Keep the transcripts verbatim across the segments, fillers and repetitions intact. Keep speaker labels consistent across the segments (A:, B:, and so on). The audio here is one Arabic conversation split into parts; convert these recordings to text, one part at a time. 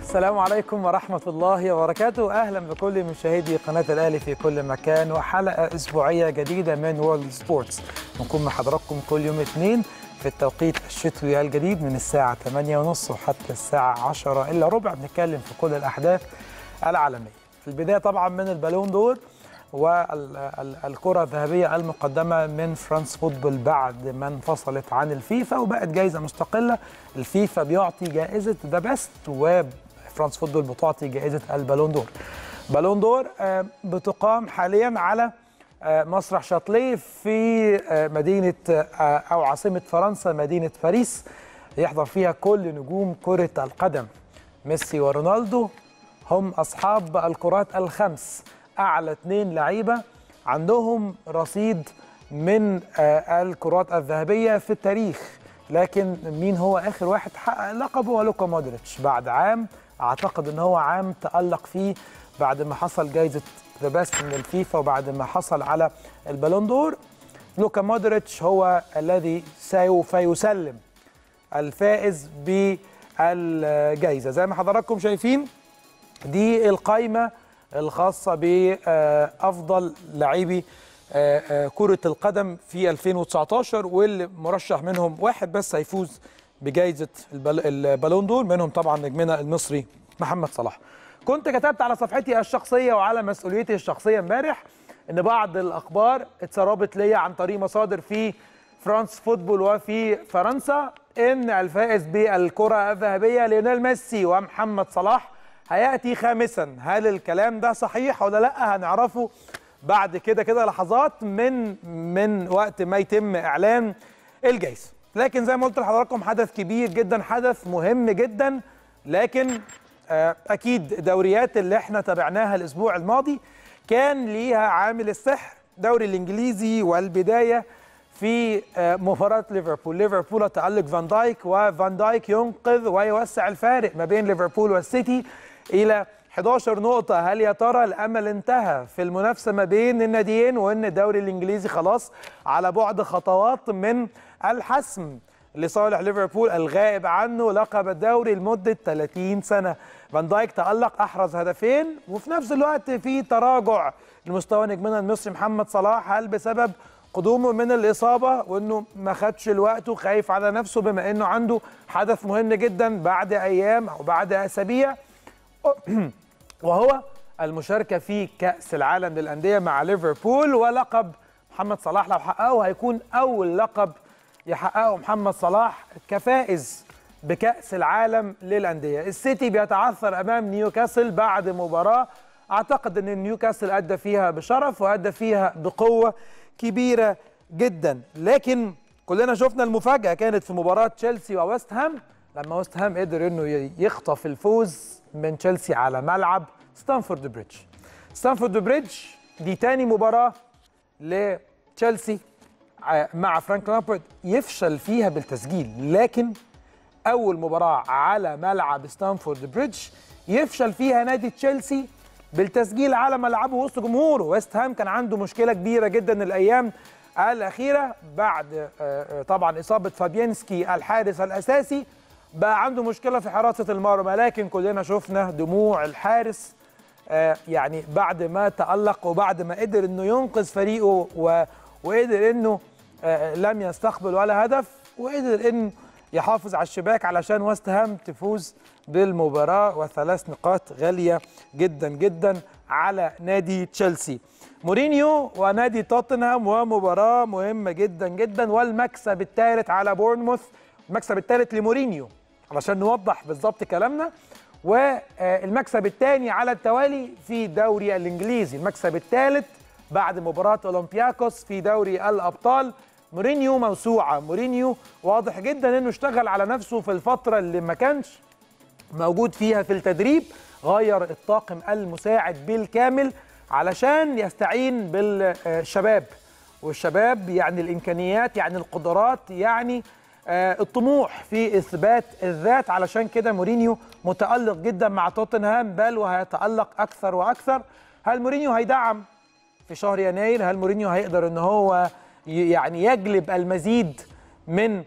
A: السلام عليكم ورحمة الله وبركاته. أهلا بكل مشاهدي قناة الأهلي في كل مكان، وحلقة أسبوعية جديدة من وورلد سبورتس. نكون مع حضراتكم كل يوم اثنين في التوقيت الشتوي الجديد من الساعة ثمانية وثلاثين وحتى الساعة عشرة إلا ربع. بنتكلم في كل الأحداث العالمية. في البداية طبعا من البالون دور والكرة الذهبية المقدمة من فرانس فوتبول بعد ما انفصلت عن الفيفا وبقت جائزة مستقلة. الفيفا بيعطي جائزة ذا بيست وفرانس فوتبول بتعطي جائزة البالون دور. بالون دور بتقام حاليا على مسرح شاتليه في مدينة أو عاصمة فرنسا مدينة باريس. يحضر فيها كل نجوم كرة القدم. ميسي ورونالدو هم أصحاب الكرات الخمس، أعلى اثنين لعيبة عندهم رصيد من الكرات الذهبية في التاريخ. لكن مين هو آخر واحد حقق لقبه؟ هو لوكا مودريتش، بعد عام أعتقد أن هو عام تألق فيه بعد ما حصل جايزة ذا بيست من الفيفا وبعد ما حصل على البالون دور. لوكا مودريتش هو الذي سوف يسلم الفائز بالجائزة. زي ما حضراتكم شايفين دي القائمة الخاصة بأفضل لاعبي كرة القدم في ألفين وتسعتاشر، واللي مرشح منهم واحد بس هيفوز بجائزة البالون دور، منهم طبعا نجمنا المصري محمد صلاح. كنت كتبت على صفحتي الشخصية وعلى مسؤوليتي الشخصية امبارح ان بعض الأخبار اتسربت لي عن طريق مصادر في فرانس فوتبول وفي فرنسا ان الفائز بالكرة الذهبية ليونيل ميسي ومحمد صلاح هيأتي خامسا. هل الكلام ده صحيح ولا لا؟ هنعرفه بعد كده كده لحظات من من وقت ما يتم اعلان الجائزة. لكن زي ما قلت لحضراتكم حدث كبير جدا، حدث مهم جدا. لكن اكيد الدوريات اللي احنا تابعناها الاسبوع الماضي كان ليها عامل السحر. دوري الانجليزي والبدايه في مباراه ليفربول ليفربول تألق فان دايك، وفان دايك ينقذ ويوسع الفارق ما بين ليفربول والسيتي الى إحدى عشرة نقطة. هل يا ترى الامل انتهى في المنافسه ما بين الناديين وان الدوري الانجليزي خلاص على بعد خطوات من الحسم لصالح ليفربول الغائب عنه لقب الدوري لمده ثلاثين سنة؟ فان دايك تألق، احرز هدفين، وفي نفس الوقت في تراجع لمستوى نجمنا المصري محمد صلاح. هل بسبب قدومه من الإصابة وأنه ما خدش الوقت وخايف على نفسه بما أنه عنده حدث مهم جدا بعد أيام أو بعد أسابيع، وهو المشاركة في كأس العالم للأندية مع ليفربول؟ ولقب محمد صلاح لو حققه هيكون أول لقب يحققه محمد صلاح كفائز بكأس العالم للأندية. السيتي بيتعثر أمام نيوكاسل بعد مباراة أعتقد أن نيوكاسل أدى فيها بشرف وأدى فيها بقوة كبيرة جدا. لكن كلنا شفنا المفاجأة كانت في مباراة تشيلسي وويست هام، لما ويست هام قدر انه يخطف الفوز من تشيلسي على ملعب ستانفورد بريدج. ستانفورد بريدج دي تاني مباراة لتشيلسي مع فرانك لامبارد يفشل فيها بالتسجيل، لكن أول مباراة على ملعب ستانفورد بريدج يفشل فيها نادي تشيلسي بالتسجيل على ملعبه وسط جمهوره. ويست هام كان عنده مشكلة كبيرة جدا الأيام الأخيرة بعد طبعا إصابة فابيانسكي الحارس الأساسي، بقى عنده مشكلة في حراسة المرمى. لكن كلنا شفنا دموع الحارس يعني بعد ما تألق وبعد ما قدر إنه ينقذ فريقه وقدر إنه لم يستقبل ولا هدف، وقدر إنه يحافظ على الشباك علشان ويست هام تفوز بالمباراة، وثلاث نقاط غالية جدا جدا على نادي تشيلسي. مورينيو ونادي توتنهام ومباراة مهمة جدا جدا، والمكسب الثالث على بورنموث، المكسب الثالث لمورينيو علشان نوضح بالظبط كلامنا، والمكسب الثاني على التوالي في دوري الانجليزي، المكسب الثالث بعد مباراة اولمبياكوس في دوري الابطال. مورينيو موسوعة، مورينيو واضح جدا انه اشتغل على نفسه في الفترة اللي ما كانش موجود فيها في التدريب، غير الطاقم المساعد بالكامل علشان يستعين بالشباب، والشباب يعني الامكانيات يعني القدرات يعني الطموح في اثبات الذات. علشان كده مورينيو متألق جدا مع توتنهام، بل وهيتألق اكثر واكثر. هل مورينيو هيدعم في شهر يناير؟ هل مورينيو هيقدر ان هو يعني يجلب المزيد من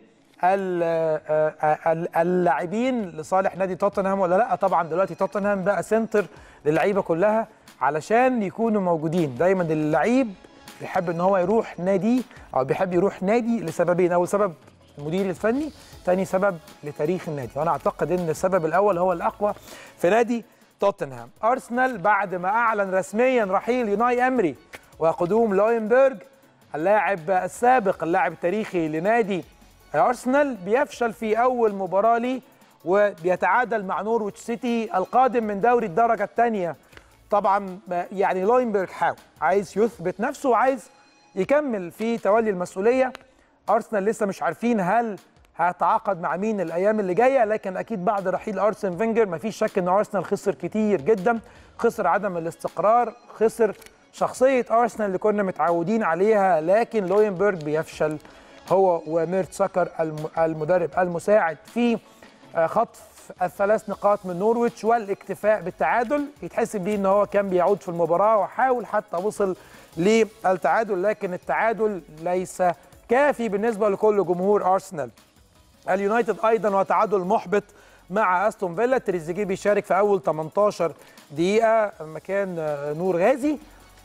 A: اللاعبين لصالح نادي توتنهام ولا لا؟ طبعا دلوقتي توتنهام بقى سنتر للعيبه كلها علشان يكونوا موجودين. دايما اللعيب بيحب ان هو يروح نادي او بيحب يروح نادي لسببين، اول سبب المدير الفني، ثاني سبب لتاريخ النادي، وانا اعتقد ان السبب الاول هو الاقوى في نادي توتنهام. ارسنال بعد ما اعلن رسميا رحيل يوناي امري وقدوم لوينبرغ اللاعب السابق اللاعب التاريخي لنادي ارسنال، بيفشل في اول مباراه ليه وبيتعادل مع نورويتش سيتي القادم من دوري الدرجه الثانيه. طبعا يعني لوينبرغ حاول عايز يثبت نفسه وعايز يكمل في تولي المسؤوليه. ارسنال لسه مش عارفين هل هيتعاقد مع مين الايام اللي جايه، لكن اكيد بعد رحيل ارسن فينجر مفيش شك ان ارسنال خسر كتير جدا، خسر عدم الاستقرار، خسر شخصيه ارسنال اللي كنا متعودين عليها. لكن لوينبرغ بيفشل هو وميرت ساكر المدرب المساعد في خطف الثلاث نقاط من نورويتش والاكتفاء بالتعادل. يتحسب ليه ان هو كان بيعود في المباراه وحاول حتى وصل للتعادل، لكن التعادل ليس كافي بالنسبه لكل جمهور ارسنال. اليونايتد ايضا وتعادل محبط مع استون فيلا، تريزيجيه بيشارك في اول ثمانية عشر دقيقه مكان نور غازي،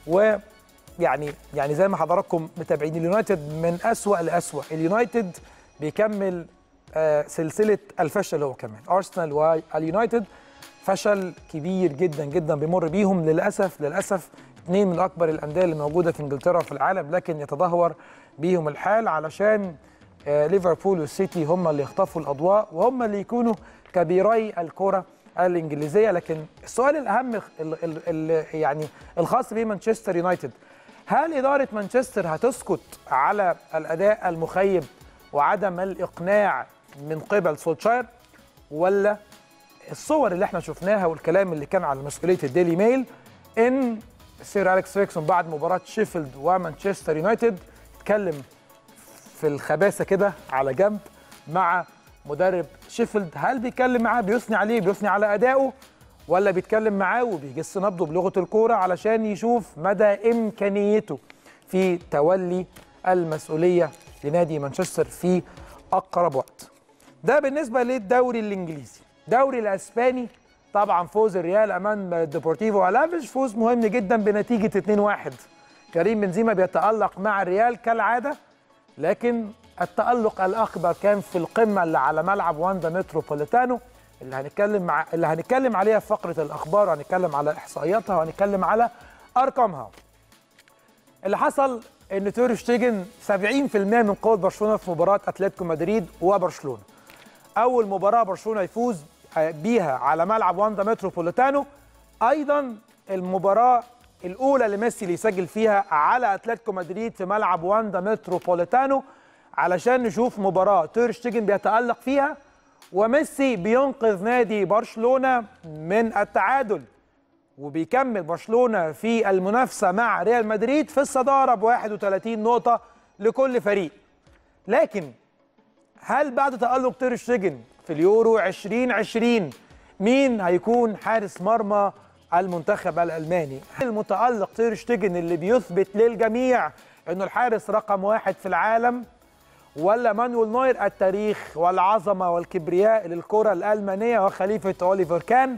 A: ويعني يعني زي ما حضراتكم متابعين اليونايتد من اسوأ لاسوأ. اليونايتد بيكمل سلسله الفشل هو كمان. ارسنال واليونايتد فشل كبير جدا جدا بيمر بيهم للاسف للاسف، اثنين من اكبر الانديه اللي موجوده في انجلترا وفي العالم، لكن يتدهور بيهم الحال علشان ليفربول والسيتي هم اللي يخطفوا الاضواء وهم اللي يكونوا كبيري الكره الانجليزيه. لكن السؤال الاهم ال ال ال يعني الخاص بمانشستر يونايتد، هل اداره مانشستر هتسكت على الاداء المخيب وعدم الاقناع من قبل سولشاير، ولا الصور اللي احنا شفناها والكلام اللي كان على مسؤوليه الديلي ميل ان سير أليكس فيرجسون بعد مباراه شيفيلد ومانشستر يونايتد اتكلم في الخباثه كده على جنب مع مدرب شيفيلد؟ هل بيتكلم معاه بيثني عليه بيثني على ادائه، ولا بيتكلم معاه وبيجس نبضه بلغه الكوره علشان يشوف مدى امكانيته في تولي المسؤوليه لنادي مانشستر في اقرب وقت؟ ده بالنسبه للدوري الانجليزي. الدوري الاسباني طبعا فوز الريال امام ديبورتيفو الافيج، فوز مهم جدا بنتيجه اثنين واحد. كريم بنزيما بيتالق مع الريال كالعاده، لكن التالق الاكبر كان في القمه اللي على ملعب واندا متروبوليتانو اللي هنتكلم مع اللي هنتكلم عليها في فقره الاخبار، وهنتكلم على احصائياتها وهنتكلم على ارقامها. اللي حصل ان تير شتيجن سبعين بالمئة من قوه برشلونه في مباراه اتلتيكو مدريد وبرشلونه. اول مباراه برشلونه يفوز بيها على ملعب واندا متروبوليتانو، ايضا المباراه الاولى اللي ميسي اللي يسجل فيها على اتلتيكو مدريد في ملعب واندا متروبوليتانو، علشان نشوف مباراه تير شتيجن بيتالق فيها وميسي بينقذ نادي برشلونه من التعادل، وبيكمل برشلونه في المنافسه مع ريال مدريد في الصداره ب واحد وثلاثين نقطه لكل فريق. لكن هل بعد تألق تير شتيجن في اليورو ألفين وعشرين مين هيكون حارس مرمى المنتخب الألماني؟ هل المتألق تير شتيجن اللي بيثبت للجميع انه الحارس رقم واحد في العالم، ولا مانويل نوير التاريخ والعظمه والكبرياء للكره الألمانيه وخليفه أوليفر كان؟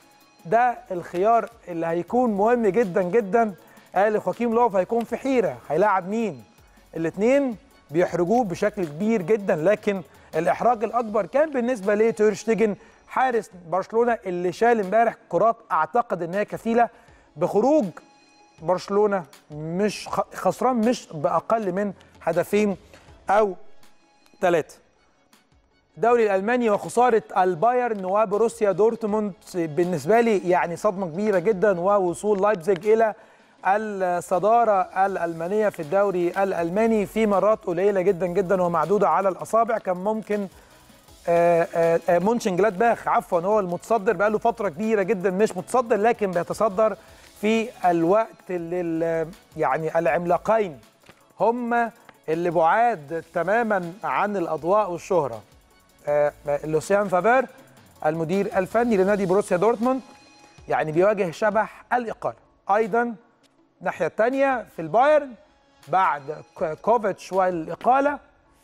A: ده الخيار اللي هيكون مهم جدا جدا. قال خواكيم لوف هيكون في حيره، هيلاعب مين؟ الاثنين بيحرجوه بشكل كبير جدا، لكن الاحراج الاكبر كان بالنسبه لتير شتيجن حارس برشلونه اللي شال امبارح كرات اعتقد ان هي كفيله بخروج برشلونه مش خسران مش باقل من هدفين او ثلاثه. الدوري الالماني وخساره البايرن وبروسيا دورتموند بالنسبه لي يعني صدمه كبيره جدا، ووصول لايبزيج الى الصداره الالمانيه في الدوري الالماني في مرات قليله جدا جدا ومعدوده على الاصابع. كان ممكن مونشن جلادباخ عفوا هو المتصدر بقاله فتره كبيره جدا مش متصدر، لكن بيتصدر في الوقت اللي يعني العملاقين هم اللي بعاد تماما عن الاضواء والشهره. لوسيان فافير المدير الفني لنادي بروسيا دورتموند يعني بيواجه شبح الاقاله. ايضا الناحيه الثانيه في البايرن بعد كوفيتش والاقاله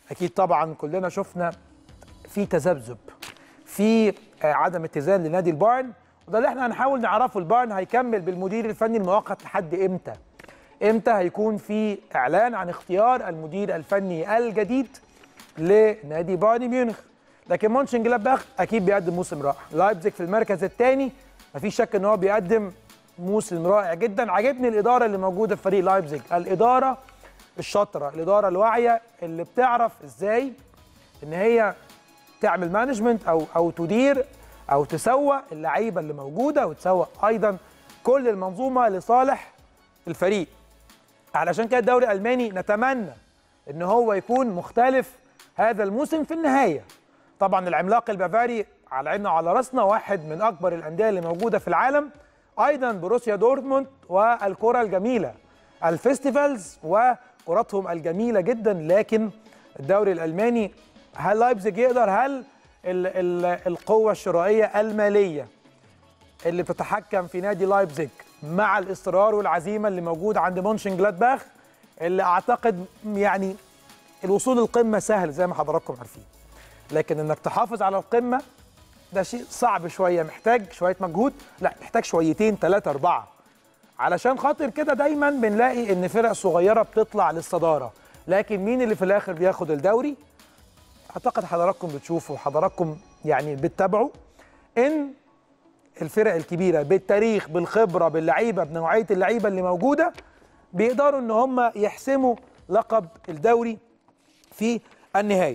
A: اكيد طبعا كلنا شفنا في تذبذب، في عدم اتزان لنادي البايرن، وده اللي احنا هنحاول نعرفه. البايرن هيكمل بالمدير الفني المؤقت لحد امتى؟ امتى هيكون في اعلان عن اختيار المدير الفني الجديد لنادي بايرن ميونخ؟ لكن مونشن جلادباخ اكيد بيقدم موسم رائع. لايبزيج في المركز الثاني، مفيش شك ان هو بيقدم موسم رائع جدا. عجبني الاداره اللي موجوده في فريق لايبزيج، الاداره الشاطره، الاداره الواعيه اللي بتعرف ازاي ان هي تعمل مانجمنت او او تدير او تسوق اللعيبه اللي موجوده، وتسوق ايضا كل المنظومه لصالح الفريق. علشان كده الدوري الالماني نتمنى ان هو يكون مختلف هذا الموسم في النهايه. طبعا العملاق البافاري على عيننا وعلى راسنا، واحد من اكبر الانديه اللي موجوده في العالم، ايضا بروسيا دورتموند والكره الجميله، الفيستيفالز وكرتهم الجميله جدا. لكن الدوري الالماني، هل لايبزيج يقدر؟ هل ال ال القوه الشرائيه الماليه اللي بتتحكم في نادي لايبزيج مع الاصرار والعزيمه اللي موجود عند مونشن جلادباخ، اللي اعتقد يعني الوصول للقمه سهل زي ما حضراتكم عارفين، لكن انك تحافظ على القمه ده شيء صعب شويه، محتاج شويه مجهود، لا محتاج شويتين ثلاثه اربعه. علشان خاطر كده دايما بنلاقي ان فرق صغيره بتطلع للصداره، لكن مين اللي في الاخر بياخد الدوري؟ اعتقد حضراتكم بتشوفوا وحضراتكم يعني بتتابعوا ان الفرق الكبيره بالتاريخ بالخبره باللعيبه بنوعيه اللعيبه اللي موجوده بيقدروا ان هم يحسموا لقب الدوري في النهايه.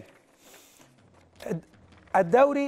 A: الدوري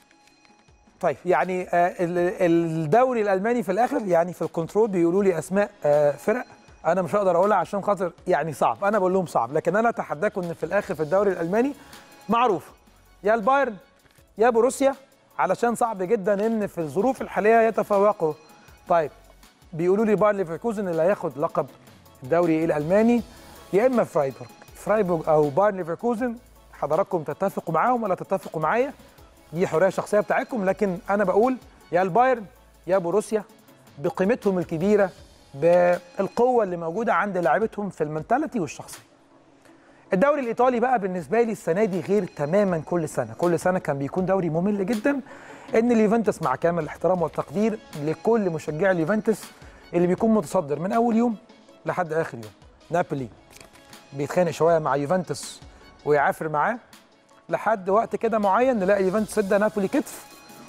A: طيب يعني الدوري الالماني في الاخر يعني في الكنترول بيقولوا لي اسماء فرق انا مش هقدر اقولها عشان خاطر يعني صعب، انا بقول لهم صعب، لكن انا اتحداكم ان في الاخر في الدوري الالماني معروف يا البايرن يا بروسيا، علشان صعب جدا ان في الظروف الحاليه يتفوقوا. طيب بيقولوا لي باير ليفركوزن اللي هياخد لقب الدوري الالماني، يا اما فرايبورغ فرايبورغ او باير ليفركوزن. حضراتكم تتفقوا معاهم ولا تتفقوا معايا، دي حريه شخصيه بتاعتكم، لكن انا بقول يا البايرن يا بروسيا بقيمتهم الكبيره بالقوه اللي موجوده عند لاعبتهم في المنتاليتي والشخصيه. الدوري الايطالي بقى بالنسبه لي السنه دي غير تماما كل سنه، كل سنه كان بيكون دوري ممل جدا. ان اليوفنتوس مع كامل الاحترام والتقدير لكل مشجعي اليوفنتوس اللي بيكون متصدر من اول يوم لحد اخر يوم، نابولي بيتخانق شويه مع يوفنتوس ويعافر معاه لحد وقت كده معين نلاقي يوفنتوس ادى نابولي كتف،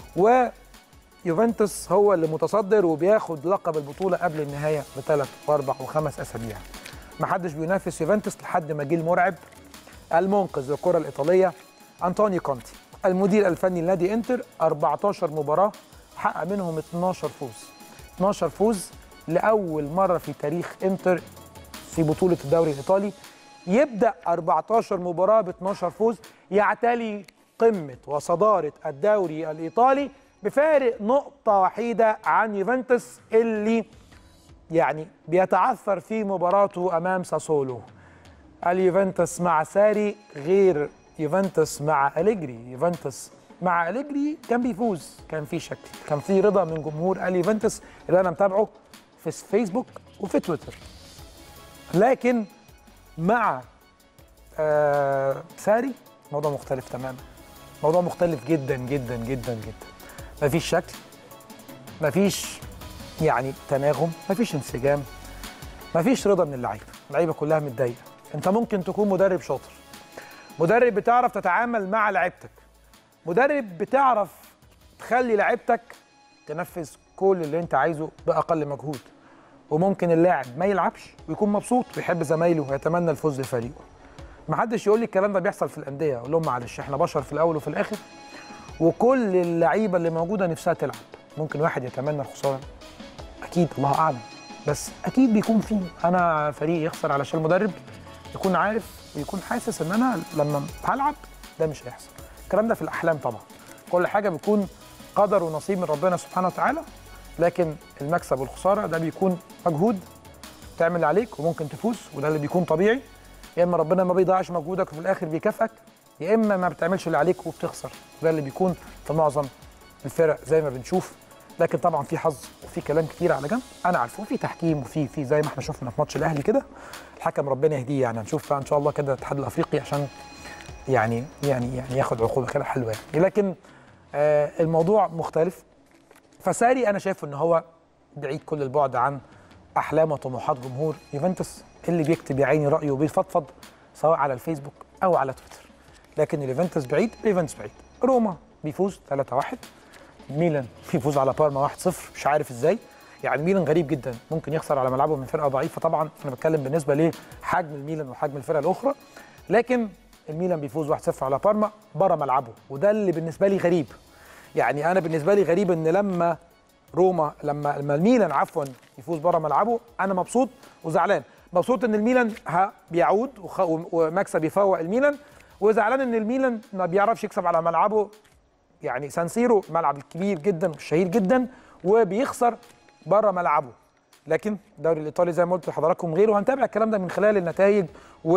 A: ويوفنتوس هو اللي متصدر وبياخد لقب البطوله قبل النهايه بثلاث واربع وخمس اسابيع. ما حدش بينافس يوفنتوس لحد ما جه المرعب المنقذ للكره الايطاليه انطونيو كونتي، المدير الفني لنادي انتر. أربعتاشر مباراه حقق منهم اتناشر فوز، اتناشر فوز لاول مره في تاريخ انتر في بطوله الدوري الايطالي. يبدا أربعتاشر مباراه ب اتناشر فوز، يعتلي قمه وصداره الدوري الايطالي بفارق نقطه وحيده عن يوفنتوس اللي يعني بيتعثر في مباراته امام ساسولو. اليوفنتوس مع ساري غير يوفنتوس مع أليجري، يوفنتوس مع أليجري كان بيفوز، كان في شكل، كان في رضا من جمهور اليوفنتوس اللي انا متابعه في فيسبوك وفي تويتر. لكن مع آه ساري موضوع مختلف تماما، موضوع مختلف جدا جدا جدا جدا. مفيش شكل، مفيش يعني تناغم، مفيش انسجام، مفيش رضا من اللعيبه، اللعيبه كلها متضايقه. انت ممكن تكون مدرب شاطر، مدرب بتعرف تتعامل مع لعيبتك، مدرب بتعرف تخلي لعيبتك تنفذ كل اللي انت عايزه باقل مجهود، وممكن اللاعب ما يلعبش ويكون مبسوط ويحب زمايله ويتمنى الفوز لفريقه. محدش يقول لي الكلام ده بيحصل في الانديه، اقول لهم معلش احنا بشر في الاول وفي الاخر، وكل اللعيبه اللي موجوده نفسها تلعب. ممكن واحد يتمنى الخساره، اكيد الله اعلم، بس اكيد بيكون فيه انا فريق يخسر علشان المدرب يكون عارف ويكون حاسس ان انا لما هلعب ده مش هيحصل. الكلام ده في الاحلام طبعا، كل حاجه بيكون قدر ونصيب من ربنا سبحانه وتعالى، لكن المكسب والخساره ده بيكون مجهود تعمل اللي عليك وممكن تفوز، وده اللي بيكون طبيعي. يا اما ربنا ما بيضيعش مجهودك وفي الاخر بيكافئك، يا اما ما بتعملش اللي عليك وبتخسر، وده اللي بيكون في معظم الفرق زي ما بنشوف. لكن طبعا في حظ وفي كلام كتير على جنب انا عارفه، وفي تحكيم وفي في زي ما احنا شفنا في ماتش الاهلي كده، الحكم ربنا يهديه. يعني هنشوف بقى ان شاء الله كده الاتحاد الافريقي عشان يعني يعني يعني ياخد عقوبه كده حلوه يعني. لكن آه الموضوع مختلف. فساري انا شايف ان هو بعيد كل البعد عن احلام وطموحات جمهور يوفنتوس اللي بيكتب يا عيني رايه وبيفضفض سواء على الفيسبوك او على تويتر. لكن اليوفنتوس بعيد، اليوفنتوس بعيد. روما بيفوز ثلاثة واحد، ميلان بيفوز على بارما واحد صفر، مش عارف ازاي. يعني ميلان غريب جدا ممكن يخسر على ملعبه من فرقه ضعيفه. طبعا انا بتكلم بالنسبه لحجم الميلان وحجم الفرقه الاخرى، لكن الميلان بيفوز واحد صفر على بارما بره ملعبه، وده اللي بالنسبه لي غريب. يعني انا بالنسبه لي غريب ان لما روما لما لما الميلان عفوا يفوز بره ملعبه انا مبسوط وزعلان. مبسوط ان الميلان بيعود ومكسب يفوق الميلان، وزعلان ان الميلان ما بيعرفش يكسب على ملعبه. يعني سان سيرو ملعب كبير جدا والشهير جدا وبيخسر بره ملعبه. لكن الدوري الايطالي زي ما قلت لحضراتكم غيره، وهنتابع الكلام ده من خلال النتائج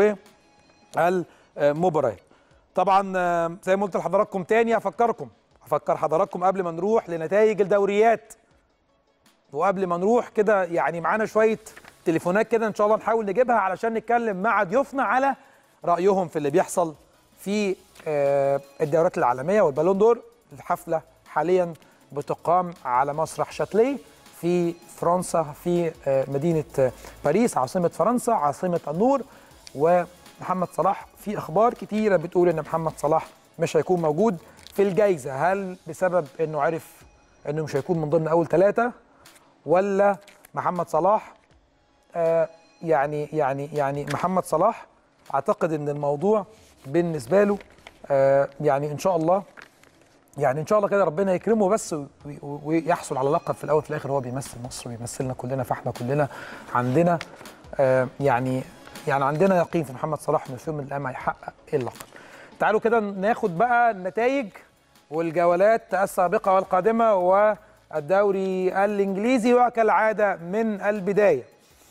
A: والمباريات. طبعا زي ما قلت لحضراتكم تاني افكركم افكر حضراتكم قبل ما نروح لنتائج الدوريات، وقبل ما نروح كده يعني معانا شويه تليفونات كده ان شاء الله نحاول نجيبها علشان نتكلم مع ضيوفنا على رايهم في اللي بيحصل في الدوريات العالميه والبالون دور. الحفله حاليا بتقام على مسرح شاتليه في فرنسا، في مدينه باريس عاصمه فرنسا، عاصمه النور. ومحمد صلاح في اخبار كتيره بتقول ان محمد صلاح مش هيكون موجود في الجائزه. هل بسبب انه عرف انه مش هيكون من ضمن اول ثلاثه، ولا محمد صلاح آه يعني يعني يعني محمد صلاح اعتقد ان الموضوع بالنسبه له آه يعني ان شاء الله يعني ان شاء الله كده ربنا يكرمه بس ويحصل على لقب. في الاول في الاخر هو بيمثل مصر وبيمثلنا كلنا، فاحنا كلنا عندنا آه يعني يعني عندنا يقين في محمد صلاح انه في يوم من الايام هيحقق اللقب. تعالوا كده ناخد بقى النتائج والجولات السابقه والقادمه والدوري الانجليزي، وكالعاده من البدايه.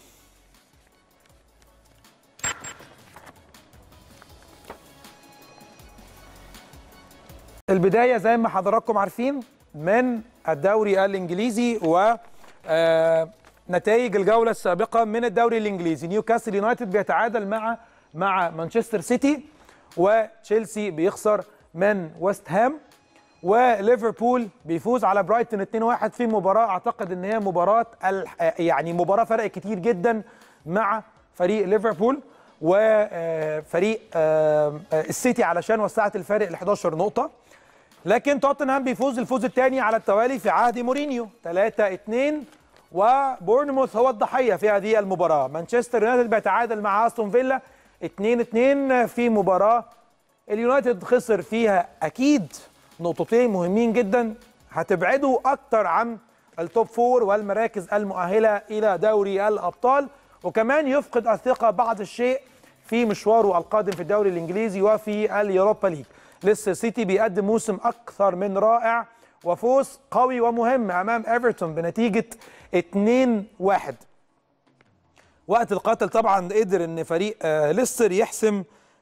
A: البدايه زي ما حضراتكم عارفين من الدوري الانجليزي و نتائج الجوله السابقه من الدوري الانجليزي. نيوكاسل يونايتد بيتعادل مع مع مانشستر سيتي، وتشيلسي بيخسر من ويست هام، وليفربول بيفوز على برايتون اتنين واحد في مباراه اعتقد ان هي مباراه يعني مباراه فرق كتير جدا مع فريق ليفربول وفريق السيتي علشان وسعت الفارق ل احداشر نقطه. لكن توتنهام بيفوز الفوز الثاني على التوالي في عهد مورينيو ثلاثة اثنين، وبورنموث هو الضحيه في هذه المباراه. مانشستر يونايتد بيتعادل مع استون فيلا اتنين اتنين في مباراه اليونايتد خسر فيها اكيد نقطتين مهمين جدا هتبعده اكتر عن التوب فور والمراكز المؤهله الى دوري الابطال، وكمان يفقد الثقه بعض الشيء في مشواره القادم في الدوري الانجليزي وفي اليوروبا ليج. لسه سيتي بيقدم موسم اكثر من رائع وفوز قوي ومهم امام ايفرتون بنتيجه اتنين واحد. وقت القتل طبعا قدر ان فريق ليستر يحسم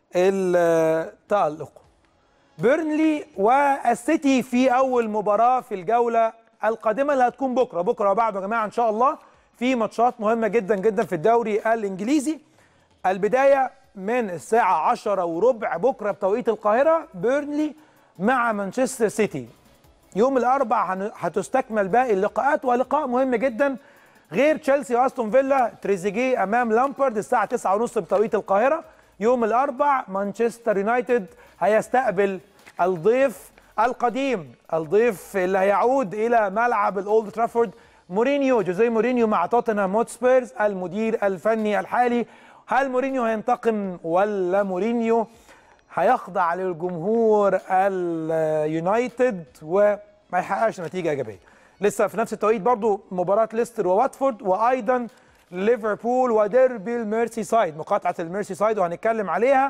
A: التألق. بيرنلي والسيتي في اول مباراه في الجوله القادمه اللي هتكون بكره بكره وبعده يا جماعه ان شاء الله في ماتشات مهمه جدا جدا في الدوري الانجليزي. البدايه من الساعه عشرة وربع بكره بتوقيت القاهره، بيرنلي مع مانشستر سيتي. يوم الاربعاء هتستكمل باقي اللقاءات، ولقاء مهم جدا غير تشيلسي واستون فيلا، تريزيجيه امام لامبارد الساعه تسعة وثلاثين بتوقيت القاهره. يوم الاربعاء مانشستر يونايتد هيستقبل الضيف القديم، الضيف اللي هيعود الى ملعب الاولد ترافورد، مورينيو، جوزيه مورينيو مع توتنهام هوتسبيرز المدير الفني الحالي. هل مورينيو هينتقم ولا مورينيو هيخضع للجمهور اليونايتد وما يحققش نتيجه ايجابيه؟ لسه في نفس التوقيت برضو مباراه ليستر وواتفورد، وايضا ليفربول وديربي الميرسي سايد، مقاطعه الميرسي سايد وهنتكلم عليها.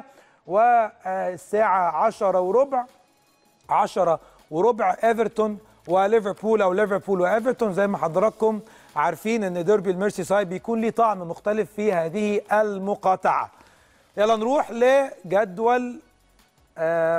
A: والساعه عشرة وربع عشرة وربع ايفرتون وليفربول او ليفربول وايفرتون. زي ما حضراتكم عارفين ان ديربي الميرسي سايد بيكون ليه طعم مختلف في هذه المقاطعه. يلا نروح لجدول آه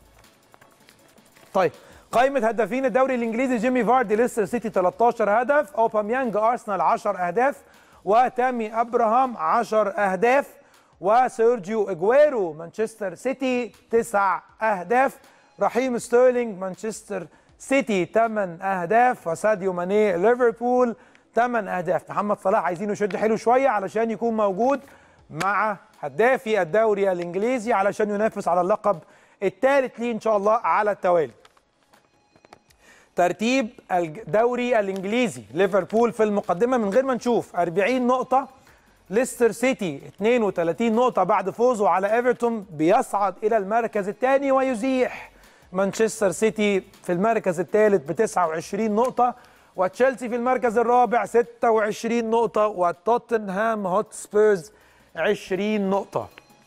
A: طيب قائمة هدافين الدوري الانجليزي: جيمي فاردي ليستر سيتي تلتاشر هدف، اوباميانج ارسنال عشرة اهداف، وتامي ابراهام عشرة اهداف، وسيرجيو اجويرو مانشستر سيتي تسع اهداف. رحيم ستيرلينج مانشستر سيتي ثمان اهداف. وساديو ماني ليفربول ثمان اهداف. محمد صلاح عايزينه يشد حلو شويه علشان يكون موجود مع هدافي الدوري الانجليزي علشان ينافس على اللقب الثالث ليه ان شاء الله على التوالي. ترتيب الدوري الانجليزي: ليفربول في المقدمه من غير ما نشوف أربعين نقطه. ليستر سيتي اثنين وثلاثين نقطه بعد فوزه على ايفرتون، بيصعد الى المركز الثاني ويزيح مانشستر سيتي في المركز الثالث ب تسعة وعشرين نقطه. وتشيلسي في المركز الرابع ستة وعشرين نقطه. وتوتنهام هوتسبيرز عشرين نقطه.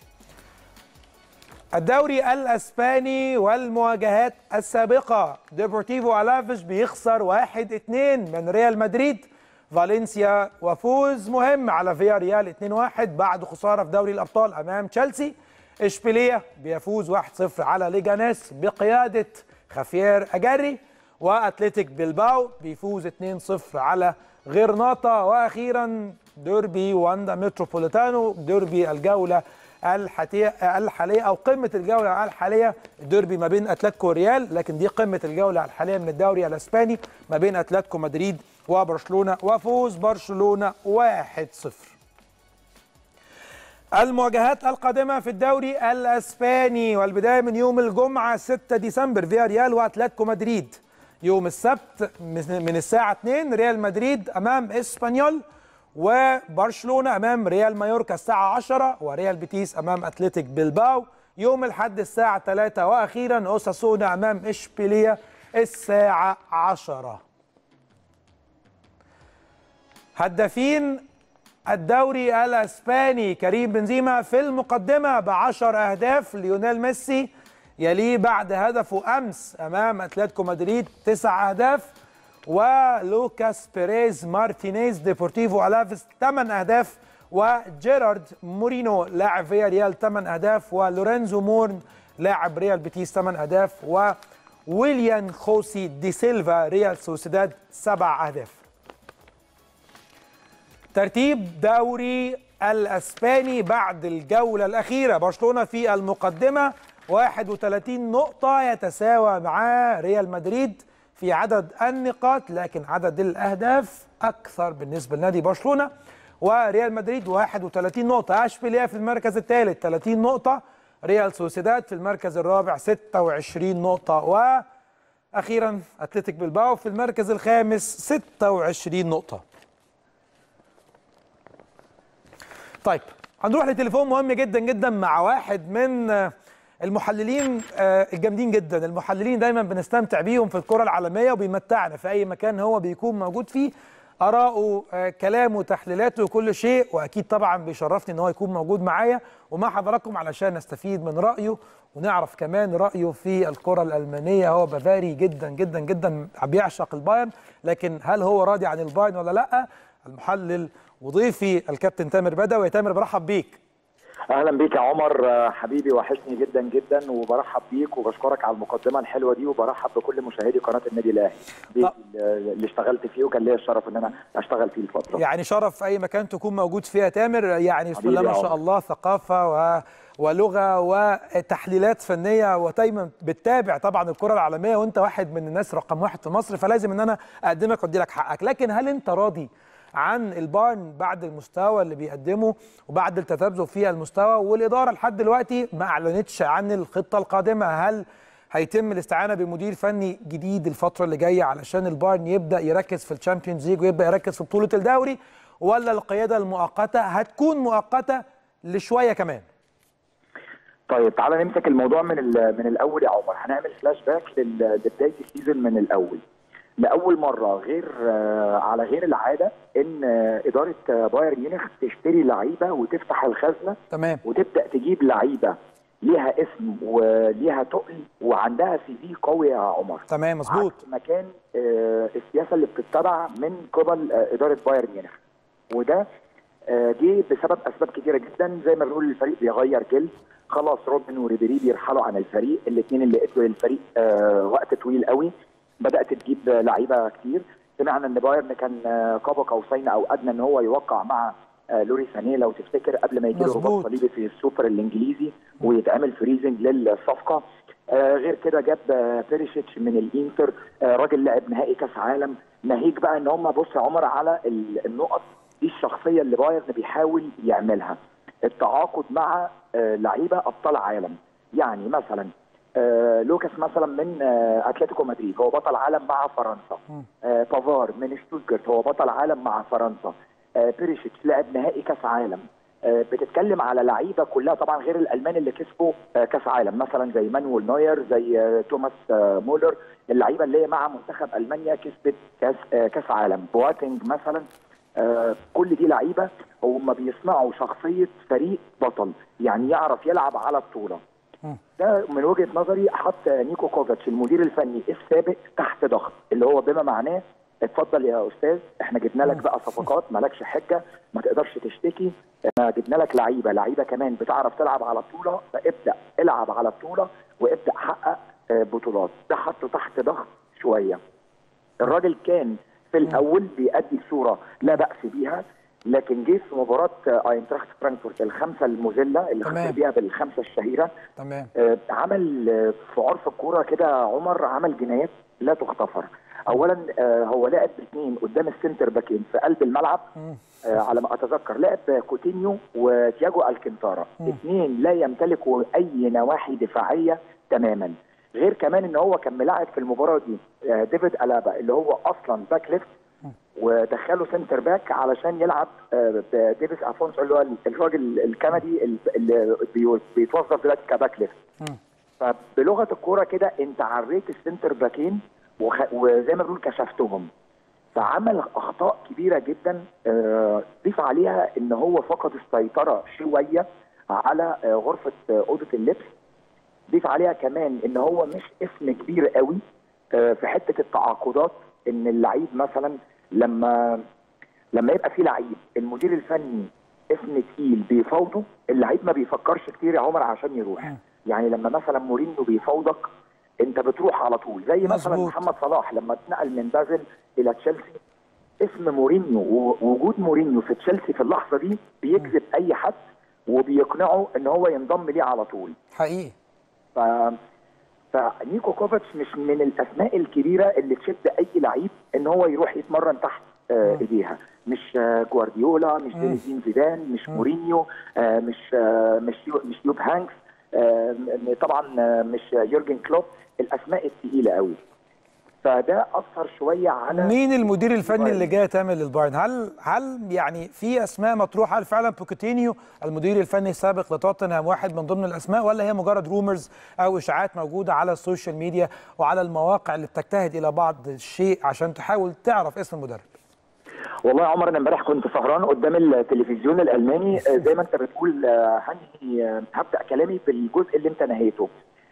A: الدوري الاسباني والمواجهات السابقه: ديبورتيفو الافيش بيخسر واحد اثنين من ريال مدريد. فالنسيا وفوز مهم على فيا ريال اثنين واحد بعد خساره في دوري الابطال امام تشيلسي. اشبيليه بيفوز واحد صفر على ليجانيس بقياده خافير اجاري. واتلتيك بيلباو بيفوز اثنين صفر على غرناطه. واخيرا ديربي واندا متروبوليتانو، ديربي الجوله الحاليه او قمه الجوله الحاليه، الديربي ما بين اتلتيكو وريال، لكن دي قمه الجوله الحاليه من الدوري الاسباني ما بين اتلتيكو مدريد وبرشلونه، وفوز برشلونه واحد صفر. المواجهات القادمه في الدوري الاسباني، والبدايه من يوم الجمعه ستة ديسمبر: فيا ريال واتلتيكو مدريد. يوم السبت من الساعه اثنين ريال مدريد امام اسبانيول، وبرشلونه امام ريال مايوركا الساعه عشرة، وريال بيتيس امام اتلتيك بيلباو. يوم الاحد الساعه ثلاثة، واخيرا اوساسونا امام اشبيليه الساعه عشرة. هدافين الدوري الاسباني: كريم بنزيما في المقدمه بعشر اهداف. ليونيل ميسي يليه بعد هدفه امس امام اتلتيكو مدريد تسع اهداف. ولوكاس بيريز مارتينيز ديبورتيفو الافيس ثمان اهداف. وجيرارد مورينو لاعب فيا ريال ثمان اهداف. ولورينزو مورن لاعب ريال بيتيس ثمان اهداف. وويليان خوسي دي سيلفا ريال سوسيداد سبع اهداف. ترتيب دوري الاسباني بعد الجوله الاخيره: برشلونه في المقدمه واحد وثلاثين نقطه، يتساوى مع ريال مدريد في عدد النقاط، لكن عدد الاهداف اكثر بالنسبه لنادي برشلونه. وريال مدريد واحد وثلاثين نقطه. اشبيليه في المركز الثالث ثلاثين نقطه. ريال سوسيداد في المركز الرابع ستة وعشرين نقطه. واخيرا اتلتيك بيلباو في المركز الخامس ستة وعشرين نقطه. طيب هنروح لتليفون مهم جدا جدا مع واحد من المحللين الجامدين جدا. المحللين دايما بنستمتع بيهم في الكرة العالمية وبيمتعنا في أي مكان هو بيكون موجود فيه. آراءه، كلامه، تحليلاته، كل شيء، وأكيد طبعا بيشرفني إن هو يكون موجود معايا ومع حضراتكم علشان نستفيد من رأيه ونعرف كمان رأيه في الكرة الألمانية. هو بافاري جدا جدا جدا، بيعشق البايرن، لكن هل هو راضي عن البايرن ولا لأ؟ المحلل وضيفي الكابتن تامر بدوي. يا تامر برحب بيك.
B: اهلا بيك يا عمر حبيبي، وحشني جدا جدا، وبرحب بيك وبشكرك على المقدمه الحلوه دي، وبرحب بكل مشاهدي قناه النادي الاهلي اللي اشتغلت فيه وكان ليا الشرف ان انا اشتغل فيه الفتره.
A: يعني شرف في اي مكان تكون موجود فيها تامر. يعني بسم الله ما شاء الله ثقافه و... ولغه وتحليلات فنيه، ودايما بتتابع طبعا الكره العالميه، وانت واحد من الناس رقم واحد في مصر، فلازم ان انا اقدمك وادي لك حقك. لكن هل انت راضي عن البايرن بعد المستوى اللي بيقدمه وبعد التذبذب في المستوى؟ والاداره لحد دلوقتي ما اعلنتش عن الخطه القادمه. هل هيتم الاستعانه بمدير فني جديد الفتره اللي جايه علشان البايرن يبدا يركز في الشامبيونز ليج ويبدا يركز في بطوله الدوري، ولا القياده المؤقته هتكون مؤقته لشويه كمان؟
B: طيب تعالى نمسك الموضوع من من الاول يا عمر. هنعمل فلاش باك لبدايه السيزون من الاول. لاول مره غير على غير العاده ان اداره بايرن ميونخ تشتري لعيبه وتفتح الخزنه،
A: تمام،
B: وتبدا تجيب لعيبه ليها اسم وليها تقل وعندها سي في قوي يا عمر.
A: تمام مظبوط.
B: مكان السياسه اللي بتتبع من قبل اداره بايرن ميونخ، وده جه بسبب اسباب كتيره جدا. زي ما بنقول الفريق بيغير جلد، خلاص روبن وريبيري بيرحلوا عن الفريق، الاثنين اللي ادوا للفريق وقت طويل قوي. بدات تجيب لعيبه كتير. سمعنا ان بايرن كان قاب قوسين او ادنى ان هو يوقع مع آه لوري سانيه لو تفتكر قبل ما يجي له رباط صليبي في السوبر الانجليزي ويتعمل فريزنج للصفقه. آه غير كده جاب آه بيريشيتش من الانتر، آه راجل لعب نهائي كاس عالم. ناهيك بقى ان هم بص يا عمر على النقط دي الشخصيه اللي بايرن بيحاول يعملها، التعاقد مع آه لعيبه ابطال عالم. يعني مثلا آه لوكاس مثلا من آه اتلتيكو مدريد هو بطل عالم مع فرنسا، آه بافار من شتوتجارت هو بطل عالم مع فرنسا، آه بيريشيتش لعب نهائي كاس عالم. آه بتتكلم على لعيبه كلها طبعا غير الالمان اللي كسبوا آه كاس عالم، مثلا زي مانويل نوير، زي آه توماس آه مولر، اللعيبه اللي هي مع منتخب المانيا كسبت كاس آه كاس عالم، بواتينج مثلا. آه كل دي لعيبه هم بيصنعوا شخصيه فريق بطل، يعني يعرف يلعب على بطوله. ده من وجهه نظري حط نيكو كوفاتش المدير الفني السابق تحت ضغط، اللي هو بما معناه اتفضل يا استاذ احنا جبنا لك بقى صفقات، مالكش حجه، ما تقدرش تشتكي، احنا جبنا لك لعيبه لعيبه كمان بتعرف تلعب على بطوله، فابدا العب على بطوله وابدا حقق بطولات. ده حطه تحت ضغط شويه. الراجل كان في الاول بيأدي بصوره لا بأس بيها، لكن جه في مباراه اينتراخت فرانكفورت الخمسه المذله اللي خسر بيها بالخمسه الشهيره،
A: تمام
B: آه عمل آه في عرف الكوره كده عمر، عمل جنايات لا تغتفر. اولا آه هو لعب باثنين قدام السنتر باكين في قلب الملعب، آه على ما اتذكر لعب كوتينيو وتياجو الكنتارا، اثنين لا يمتلكوا اي نواحي دفاعيه تماما. غير كمان ان هو كان ملاعب في المباراه دي آه ديفيد ألابا اللي هو اصلا باك ليفت، ودخله سنتر باك علشان يلعب ديفيس افونسو اللي هو الراجل الكندي اللي بيتوظف دلوقتي كباك ليفت. فبلغه الكوره كده انت عريت السنتر باكين وخ... وزي ما بنقول كشفتهم، فعمل اخطاء كبيره جدا. ضيف عليها ان هو فقد السيطره شويه على غرفه اوضه اللبس. ضيف عليها كمان ان هو مش اسم كبير قوي في حته التعاقدات، ان اللعيب مثلا لما لما يبقى في لعيب المدير الفني اسم تقيل بيفاوضه، اللعيب ما بيفكرش كتير يا عمر عشان يروح. م. يعني لما مثلا مورينيو بيفاوضك انت بتروح على طول، زي مزبوط. مثلا محمد صلاح لما اتنقل من بازل الى تشيلسي، اسم مورينيو ووجود مورينيو في تشيلسي في اللحظه دي بيجذب م. اي حد وبيقنعه ان هو ينضم ليه على طول.
A: حقيقي.
B: ف فنيكو كوفاتش مش من الاسماء الكبيره اللي تشد اي لعيب ان هو يروح يتمرن تحت آه ايديها، مش آه جوارديولا، مش زين زيدان، مش مم. مورينيو، آه مش آه مش يو مش يوب هانكس، آه طبعا آه مش يورجن كلوب، الاسماء الثقيله قوي. فده اثر شويه على
A: مين المدير الفني اللي جاي تعمل للبايرن؟ هل هل يعني في اسماء مطروحه؟ هل فعلا بوكيتينيو المدير الفني السابق لتوتنهام واحد من ضمن الاسماء، ولا هي مجرد رومرز او اشاعات موجوده على السوشيال ميديا وعلى المواقع اللي بتجتهد الى بعض الشيء عشان تحاول تعرف اسم المدرب؟
B: والله يا عمر انا امبارح كنت سهران قدام التلفزيون الالماني، زي ما انت بتقول هنهي هبدا كلامي بالجزء اللي انت نهيته،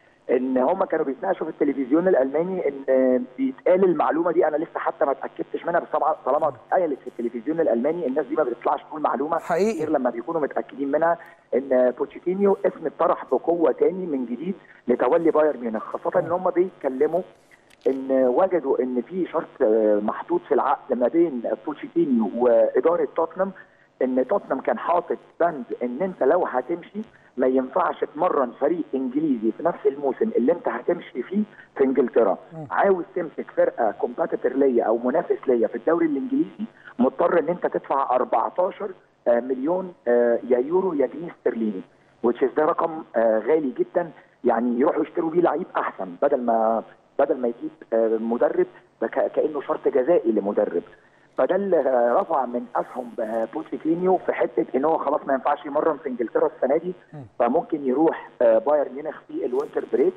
B: ان هم كانوا بيتناقشوا في التلفزيون الالماني ان بيتقال المعلومه دي، انا لسه حتى ما اتاكدتش منها، بس طبعا طالما اتقالت في التلفزيون الالماني الناس دي ما بتطلعش تقول معلومه
A: حقيقي
B: غير لما بيكونوا متاكدين منها، ان بوتشيتينيو اسم اتطرح بقوه تاني من جديد لتولي بايرن ميونخ، خاصه ان هم بيتكلموا ان وجدوا ان في شرط محطوط في العقد ما بين بوتشيتينيو واداره توتنهام، ان توتنهام كان حاطط بند ان انت لو هتمشي ما ينفعش تمرن فريق انجليزي في نفس الموسم اللي انت هتمشي فيه في انجلترا. عاوز تمسك فرقه كومباتيتور ليا او منافس ليا في الدوري الانجليزي مضطر ان انت تدفع أربعتاشر مليون يا يورو يا جنيه استرليني، which is ده رقم غالي جدا، يعني يروحوا يشتروا بيه لعيب احسن بدل ما بدل ما يجيب مدرب كانه شرط جزائي لمدرب. فده اللي رفع من اسهم بوتشيتينيو في حته ان هو خلاص ما ينفعش يمرن في انجلترا السنه دي، فممكن يروح بايرن ميونخ في الوينتر بريك.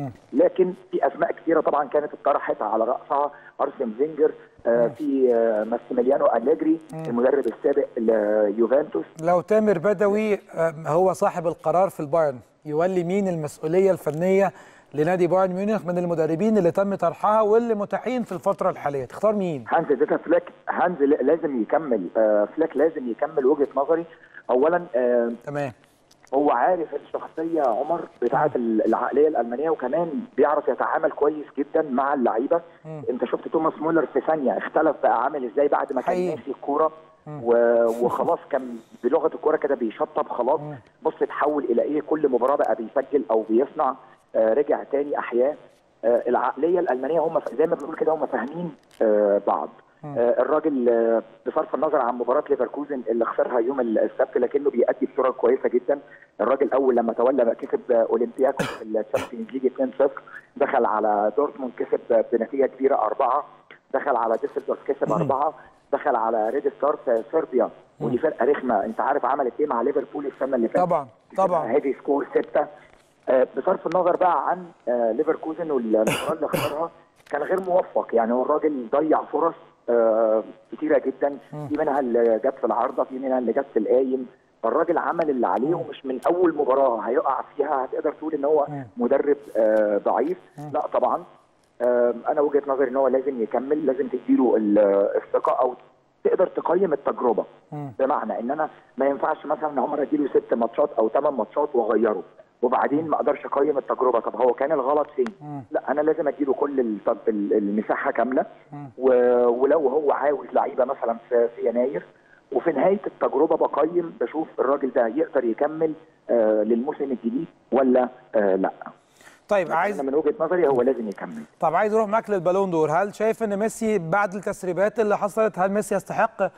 B: لكن في اسماء كثيره طبعا كانت اتطرحت على راسها ارسن فينجر، في ماسيميليانو أليجري المدرب السابق ليوفنتوس.
A: لو تامر بدوي هو صاحب القرار في البايرن، يولي مين المسؤوليه الفنيه لنادي بايرن ميونخ من المدربين اللي تم طرحها واللي متاحين في الفتره الحاليه؟ تختار مين؟
B: هانز زيتا فليك. هانز لازم يكمل، فليك لازم يكمل وجهه نظري. اولا آه
A: تمام،
B: هو عارف الشخصيه عمر بتاعه العقليه الالمانيه، وكمان بيعرف يتعامل كويس جدا مع اللعيبه. انت شفت توماس مولر في ثانيه اختلف بقى عامل ازاي بعد ما كان ماشي الكوره وخلاص كان بلغه الكوره كده بيشطب خلاص. بص اتحول الى ايه، كل مباراه بقى بيسجل او بيصنع. آه رجع تاني احياء. آه العقليه الالمانيه هم زي ما بنقول كده هم فاهمين آه بعض. آه الراجل آه بصرف النظر عن مباراه ليفركوزن اللي خسرها يوم السبت لكنه بيأدي بصوره كويسه جدا. الراجل اول لما تولى بقى كسب اولمبياكوس في الشامبيونز ليج اتنين صفر، دخل على دورتموند كسب بنتيجه كبيره أربعة، دخل على ديسلدورف كسب أربعة، دخل على ريد ستار في صربيا ودي فرقه رخمه. انت عارف عملت ايه مع ليفربول السنه اللي فاتت؟
A: طبعا طبعا
B: هيفي سكور ستة. آه بصرف النظر بقى عن آه ليفركوزن والمباراه اللي خسرها كان غير موفق. يعني هو الراجل ضيع فرص آه كتيره جدا، في منها اللي جت في العارضه، في منها اللي جت في القايم. فالراجل عمل اللي عليه ومش من اول مباراه هيقع فيها هتقدر تقول ان هو مدرب آه ضعيف. لا طبعا. آه انا وجهه نظري ان هو لازم يكمل، لازم تديله الثقه او تقدر تقيم التجربه. بمعنى ان انا ما ينفعش مثلا ان هم اديله ست ماتشات او ثمان ماتشات واغيره وبعدين ما اقدرش اقيم التجربه. طب هو كان الغلط فين؟ لا انا لازم اديله كل المساحه كامله، ولو هو عاوز لعيبه مثلا في يناير وفي نهايه التجربه بقيم بشوف الراجل ده يقدر يكمل آه للموسم الجديد ولا آه لا.
A: طيب عايز
B: من وجهه نظري هو لازم يكمل.
A: طب عايز اروح معاك للبالون دور، هل شايف ان ميسي بعد التسريبات اللي حصلت هل ميسي يستحق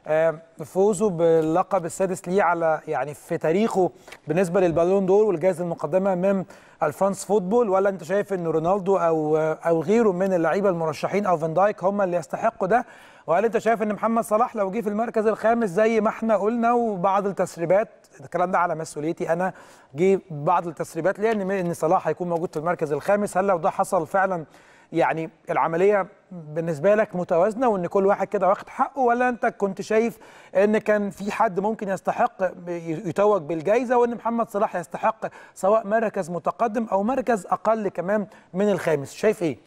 A: فوزه باللقب السادس ليه على يعني في تاريخه بالنسبه للبالون دور والجائزه المقدمه من الفرانس فوتبول، ولا انت شايف ان رونالدو او او غيره من اللعيبه المرشحين او فان دايك هم اللي يستحقوا ده؟ وهل انت شايف ان محمد صلاح لو جه في المركز الخامس زي ما احنا قلنا وبعض التسريبات، الكلام ده على مسؤوليتي انا، جه بعض التسريبات لان ان صلاح هيكون موجود في المركز الخامس، هل لو ده حصل فعلا يعني العمليه بالنسبه لك متوازنه وان كل واحد كده واخد حقه، ولا انت كنت شايف ان كان في حد ممكن يستحق يتوج بالجائزه وان محمد صلاح يستحق سواء مركز متقدم او مركز اقل كمان من الخامس؟ شايف ايه؟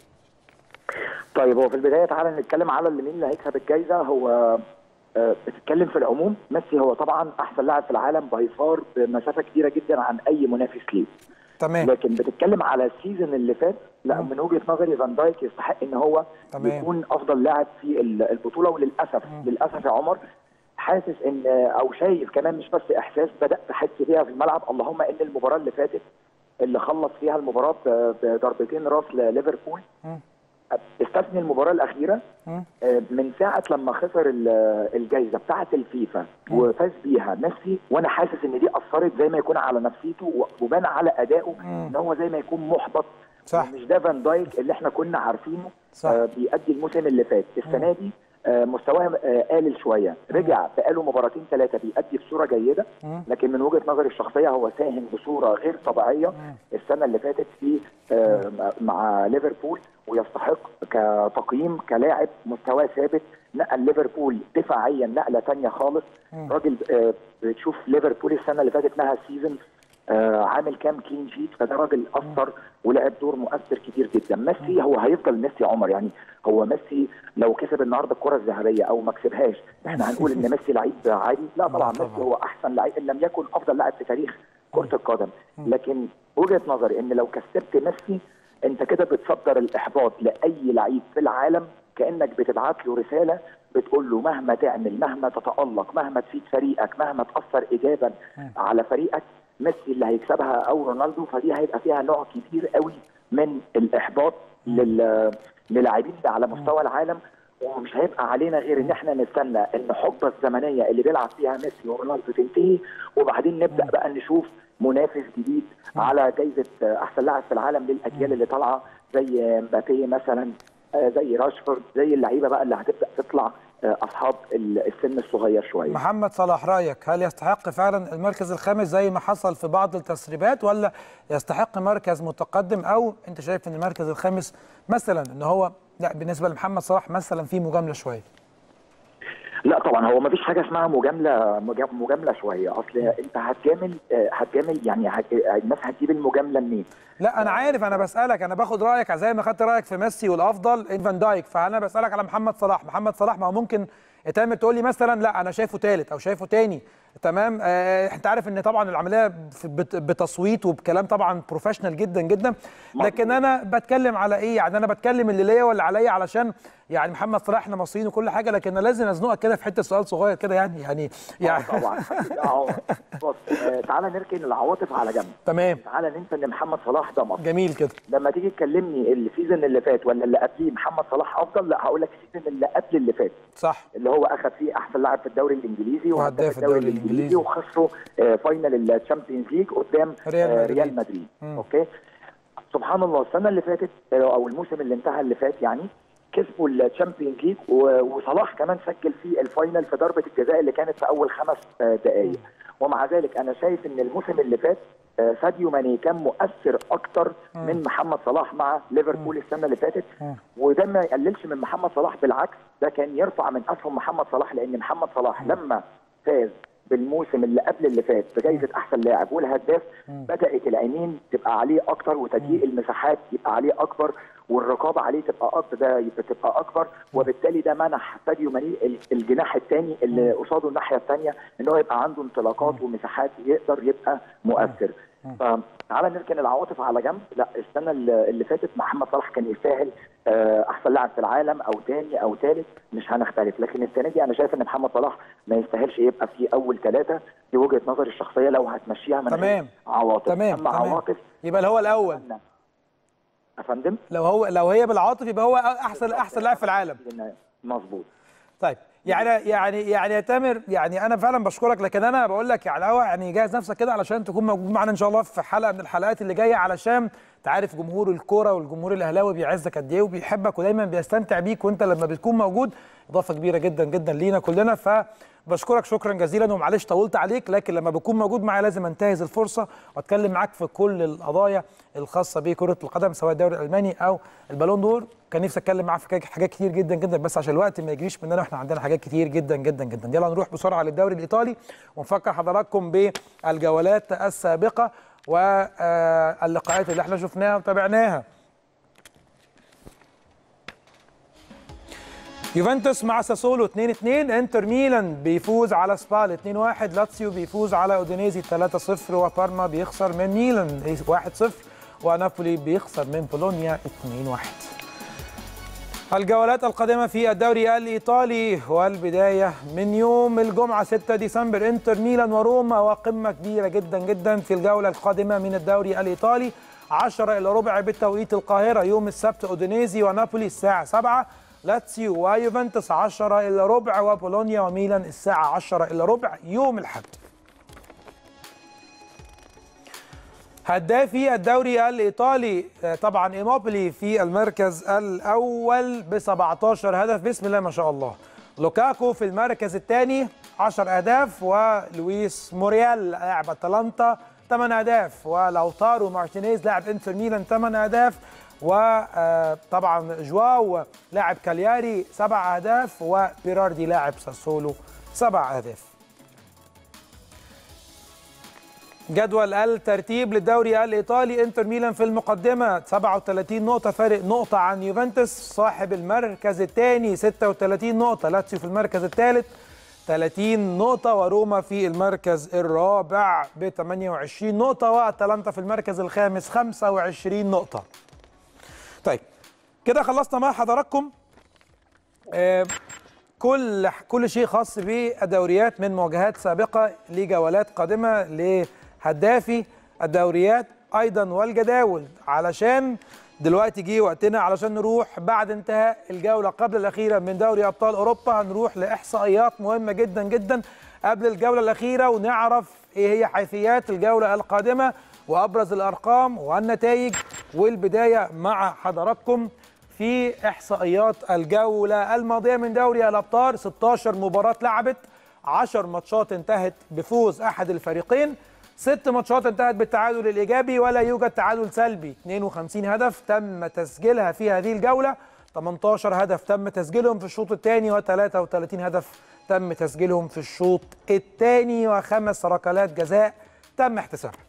B: طيب هو في البدايه تعالى نتكلم على اللي مين اللي هيكسب الجائزه. هو أه بتتكلم في العموم ميسي هو طبعا احسن لاعب في العالم باي فار بمسافه كبيره جدا عن اي منافس ليه.
A: تمام.
B: لكن بتتكلم على السيزون اللي فات، لا من وجهه نظري فان دايك يستحق ان هو تمام. يكون افضل لاعب في البطوله. وللاسف مم. للاسف يا عمر حاسس ان او شايف كمان مش بس احساس، بدات احس فيها في الملعب. اللهم ان المباراه اللي فاتت اللي خلص فيها المباراه بضربتين راس لليفربول، استثني المباراه الاخيره مم. من ساعه لما خسر الجائزه بتاعه الفيفا مم. وفاز بيها ميسي، وانا حاسس ان دي اثرت زي ما يكون على نفسيته وبان على ادائه ان هو زي ما يكون محبط.
A: صح.
B: مش ده فان دايك اللي احنا كنا عارفينه. صح. آه بيأدي الموسم اللي فات. السنه دي آه مستواه آه قلل شويه، رجع بقاله مباراتين ثلاثه بيأدي بصوره جيده، لكن من وجهه نظري الشخصيه هو ساهم بصوره غير طبيعيه السنه اللي فاتت في آه مع ليفربول، ويستحق كتقييم كلاعب مستواه ثابت. نقل ليفربول دفاعيا نقله ثانيه خالص. راجل آه بتشوف ليفربول السنه اللي فاتت نهى السيزون آه عامل كام كلين شيت، فده راجل اثر ولعب دور مؤثر كتير جدا. ميسي هو هيفضل ميسي عمر، يعني هو ميسي لو كسب النهارده الكره الذهبيه او ما كسبهاش احنا هنقول ان ميسي لعيب عادي؟ لا طبعا ميسي هو احسن لعيب ان لم يكن افضل لاعب في تاريخ كره القدم. لكن وجهه نظري ان لو كسبت ميسي انت كده بتصدر الاحباط لاي لعيب في العالم، كانك بتبعت له رساله بتقول له مهما تعمل، مهما تتالق، مهما تفيد فريقك، مهما تاثر ايجابا على فريقك، ميسي اللي هيكسبها او رونالدو. فدي هيبقى فيها نوع كبير قوي من الاحباط لل للاعبين على مستوى العالم. ومش هيبقى علينا غير ان احنا نستنى ان الحقبه الزمنيه اللي بيلعب فيها ميسي ورونالدو تنتهي، وبعدين نبدا بقى نشوف منافس جديد على جائزه احسن لاعب في العالم للاجيال اللي طالعه زي مبابي مثلا، زي راشفورد، زي اللعيبه بقى اللي هتبدا تطلع اصحاب السن الصغير شويه.
A: محمد صلاح، رايك هل يستحق فعلا المركز الخامس زي ما حصل في بعض التسريبات، ولا يستحق مركز متقدم، او انت شايف ان المركز الخامس مثلا ان هو لا بالنسبه لمحمد صلاح مثلا في مجامله شويه؟
B: لا طبعا هو ما فيش حاجه اسمها مجامله مجامله شويه. اصل انت هتجامل هتجامل يعني هت... الناس هتجيب المجامله منين؟
A: لا انا عارف، انا بسالك، انا باخد رايك زي ما خدت رايك في ميسي والافضل فان دايك، فانا بسالك على محمد صلاح. محمد صلاح ما هو ممكن اتعمل تقول لي مثلا لا انا شايفه ثالث او شايفه ثاني، تمام. آه انت عارف ان طبعا العمليه بتصويت وبكلام طبعا بروفيشنال جدا جدا، لكن انا بتكلم على ايه؟ يعني انا بتكلم اللي ليا واللي عليا، علشان يعني محمد صلاح احنا مصريين وكل حاجه، لكن انا لازم ازنقك كده في حته سؤال صغير كده يعني يعني
B: يعني طبعا اه بص آه تعالى نركن العواطف على جنب.
A: تمام.
B: تعالى ننسى ان محمد صلاح ده مصر.
A: جميل كده.
B: لما تيجي تكلمني السيزون اللي فات ولا اللي قبليه محمد صلاح افضل، لا هقول لك السيزون اللي قبل اللي فات.
A: صح.
B: اللي هو اخذ فيه احسن لاعب في الدوري الانجليزي
A: وهداف الدوري الانجليزي
B: وخسروا آه فاينل الشامبيونز ليج قدام
A: ريال
B: آه
A: مدريد,
B: ريال مدريد. اوكي سبحان الله السنه اللي فاتت او الموسم اللي انتهى اللي فات يعني كسبوا الشامبيونز ليج، وصلاح كمان سجل في الفاينل في ضربه الجزاء اللي كانت في اول خمس دقائق. ومع ذلك انا شايف ان الموسم اللي فات ساديو ماني كان مؤثر اكتر من محمد صلاح مع ليفربول السنه اللي فاتت، وده ما يقللش من محمد صلاح، بالعكس ده كان يرفع من اسهم محمد صلاح، لان محمد صلاح لما فاز بالموسم اللي قبل اللي فات بجائزه احسن لاعب والهداف بدات العينين تبقى عليه اكتر، وتضييق المساحات يبقى عليه اكبر، والرقابه عليه تبقى اكتر، ده تبقى اكبر، وبالتالي ده منح ساديو ماني الجناح الثاني اللي قصاده الناحيه الثانيه ان هو يبقى عنده انطلاقات ومساحات يقدر يبقى مؤثر. فتعالى نركن العواطف على جنب، لا السنه اللي فاتت محمد صلاح كان يستاهل احسن لاعب في العالم او ثاني او ثالث، مش هنختلف، لكن السنه دي انا شايف ان محمد صلاح ما يستاهلش يبقى في اول ثلاثه، دي وجهه نظري الشخصيه لو هتمشيها من
A: تمام
B: عواطف.
A: تمام
B: اما
A: تمام.
B: عواطف
A: يبقى هو الاول
B: يا فندم،
A: لو هو لو هي بالعاطف يبقى هو احسن احسن لاعب في العالم.
B: مظبوط.
A: طيب يعني يعني يعني يا تامر، يعني انا فعلا بشكرك، لكن انا بقول لك يعني هو يعني جهز نفسك كده علشان تكون موجود معانا ان شاء الله في حلقه من الحلقات اللي جايه، علشان انت عارف جمهور الكوره والجمهور الاهلاوي بيعزك قد ايه وبيحبك ودايما بيستمتع بيك، وانت لما بتكون موجود اضافه كبيره جدا جدا لينا كلنا. فبشكرك شكرا جزيلا، ومعلش طولت عليك، لكن لما بكون موجود معايا لازم انتهز الفرصه واتكلم معاك في كل القضايا الخاصه بكره القدم سواء الدوري الالماني او البالون دور. كان نفسي اتكلم معاك في حاجات كتير جدا جدا، بس عشان الوقت ما يجريش مننا واحنا عندنا حاجات كتير جدا جدا جدا. يلا نروح بسرعه للدوري الايطالي ونفكر حضراتكم بالجولات السابقه واللقاءات اللي احنا شفناها وتابعناها. يوفنتوس مع ساسولو اتنين اتنين، انتر ميلان بيفوز على سبال اتنين واحد، لاتسيو بيفوز على اودينيزي ثلاثة صفر، وبارما بيخسر من ميلان واحد صفر، ونابولي بيخسر من بولونيا اتنين واحد. الجولات القادمة في الدوري الإيطالي، والبداية من يوم الجمعة ستة ديسمبر انتر ميلان وروما، وقمة كبيرة جدا جدا في الجولة القادمة من الدوري الإيطالي عشرة إلا ربع بالتوقيت القاهرة. يوم السبت اودينيزي ونابولي الساعة سبعة، لاتسيو ويوفنتوس عشرة إلا ربع، وبولونيا وميلان الساعة عشرة إلا ربع يوم الأحد. هدافي الدوري الإيطالي طبعا ايموبيلي في المركز الأول ب سبعتاشر هدف، بسم الله ما شاء الله. لوكاكو في المركز الثاني عشر أهداف، ولويس موريال لاعب اتلانتا ثمان أهداف، ولوتارو مارتينيز لاعب انتر ميلان ثمان أهداف، وطبعا جواو لاعب كالياري سبع أهداف، وبيراردي لاعب ساسولو سبع أهداف. جدول الترتيب للدوري الإيطالي، انتر ميلان في المقدمة سبعة وثلاثين نقطة، فارق نقطة عن يوفنتوس صاحب المركز الثاني ستة وثلاثين نقطة، لاتسيو في المركز الثالث ثلاثين نقطة، وروما في المركز الرابع ب ثمانية وعشرين نقطة، واتلانتا في المركز الخامس خمسة وعشرين نقطة. طيب كده خلصنا مع حضراتكم آه كل كل شيء خاص بالدوريات من مواجهات سابقة لجولات قادمة لهدافي الدوريات أيضا والجداول، علشان دلوقتي جه وقتنا علشان نروح بعد انتهاء الجولة قبل الأخيرة من دوري أبطال أوروبا، هنروح لإحصائيات مهمة جدا جدا قبل الجولة الأخيرة، ونعرف إيه هي حيثيات الجولة القادمة وأبرز الأرقام والنتائج. والبداية مع حضراتكم في إحصائيات الجولة الماضية من دوري الأبطال. ستاشر مباراة لعبت، عشر ماتشات انتهت بفوز أحد الفريقين، ست ماتشات انتهت بالتعادل الإيجابي ولا يوجد تعادل سلبي، اثنين وخمسين هدف تم تسجيلها في هذه الجولة، ثمانية عشر هدف تم تسجيلهم في الشوط الثاني، وثلاثة وثلاثين هدف تم تسجيلهم في الشوط الثاني، وخمس ركلات جزاء تم احتسابها.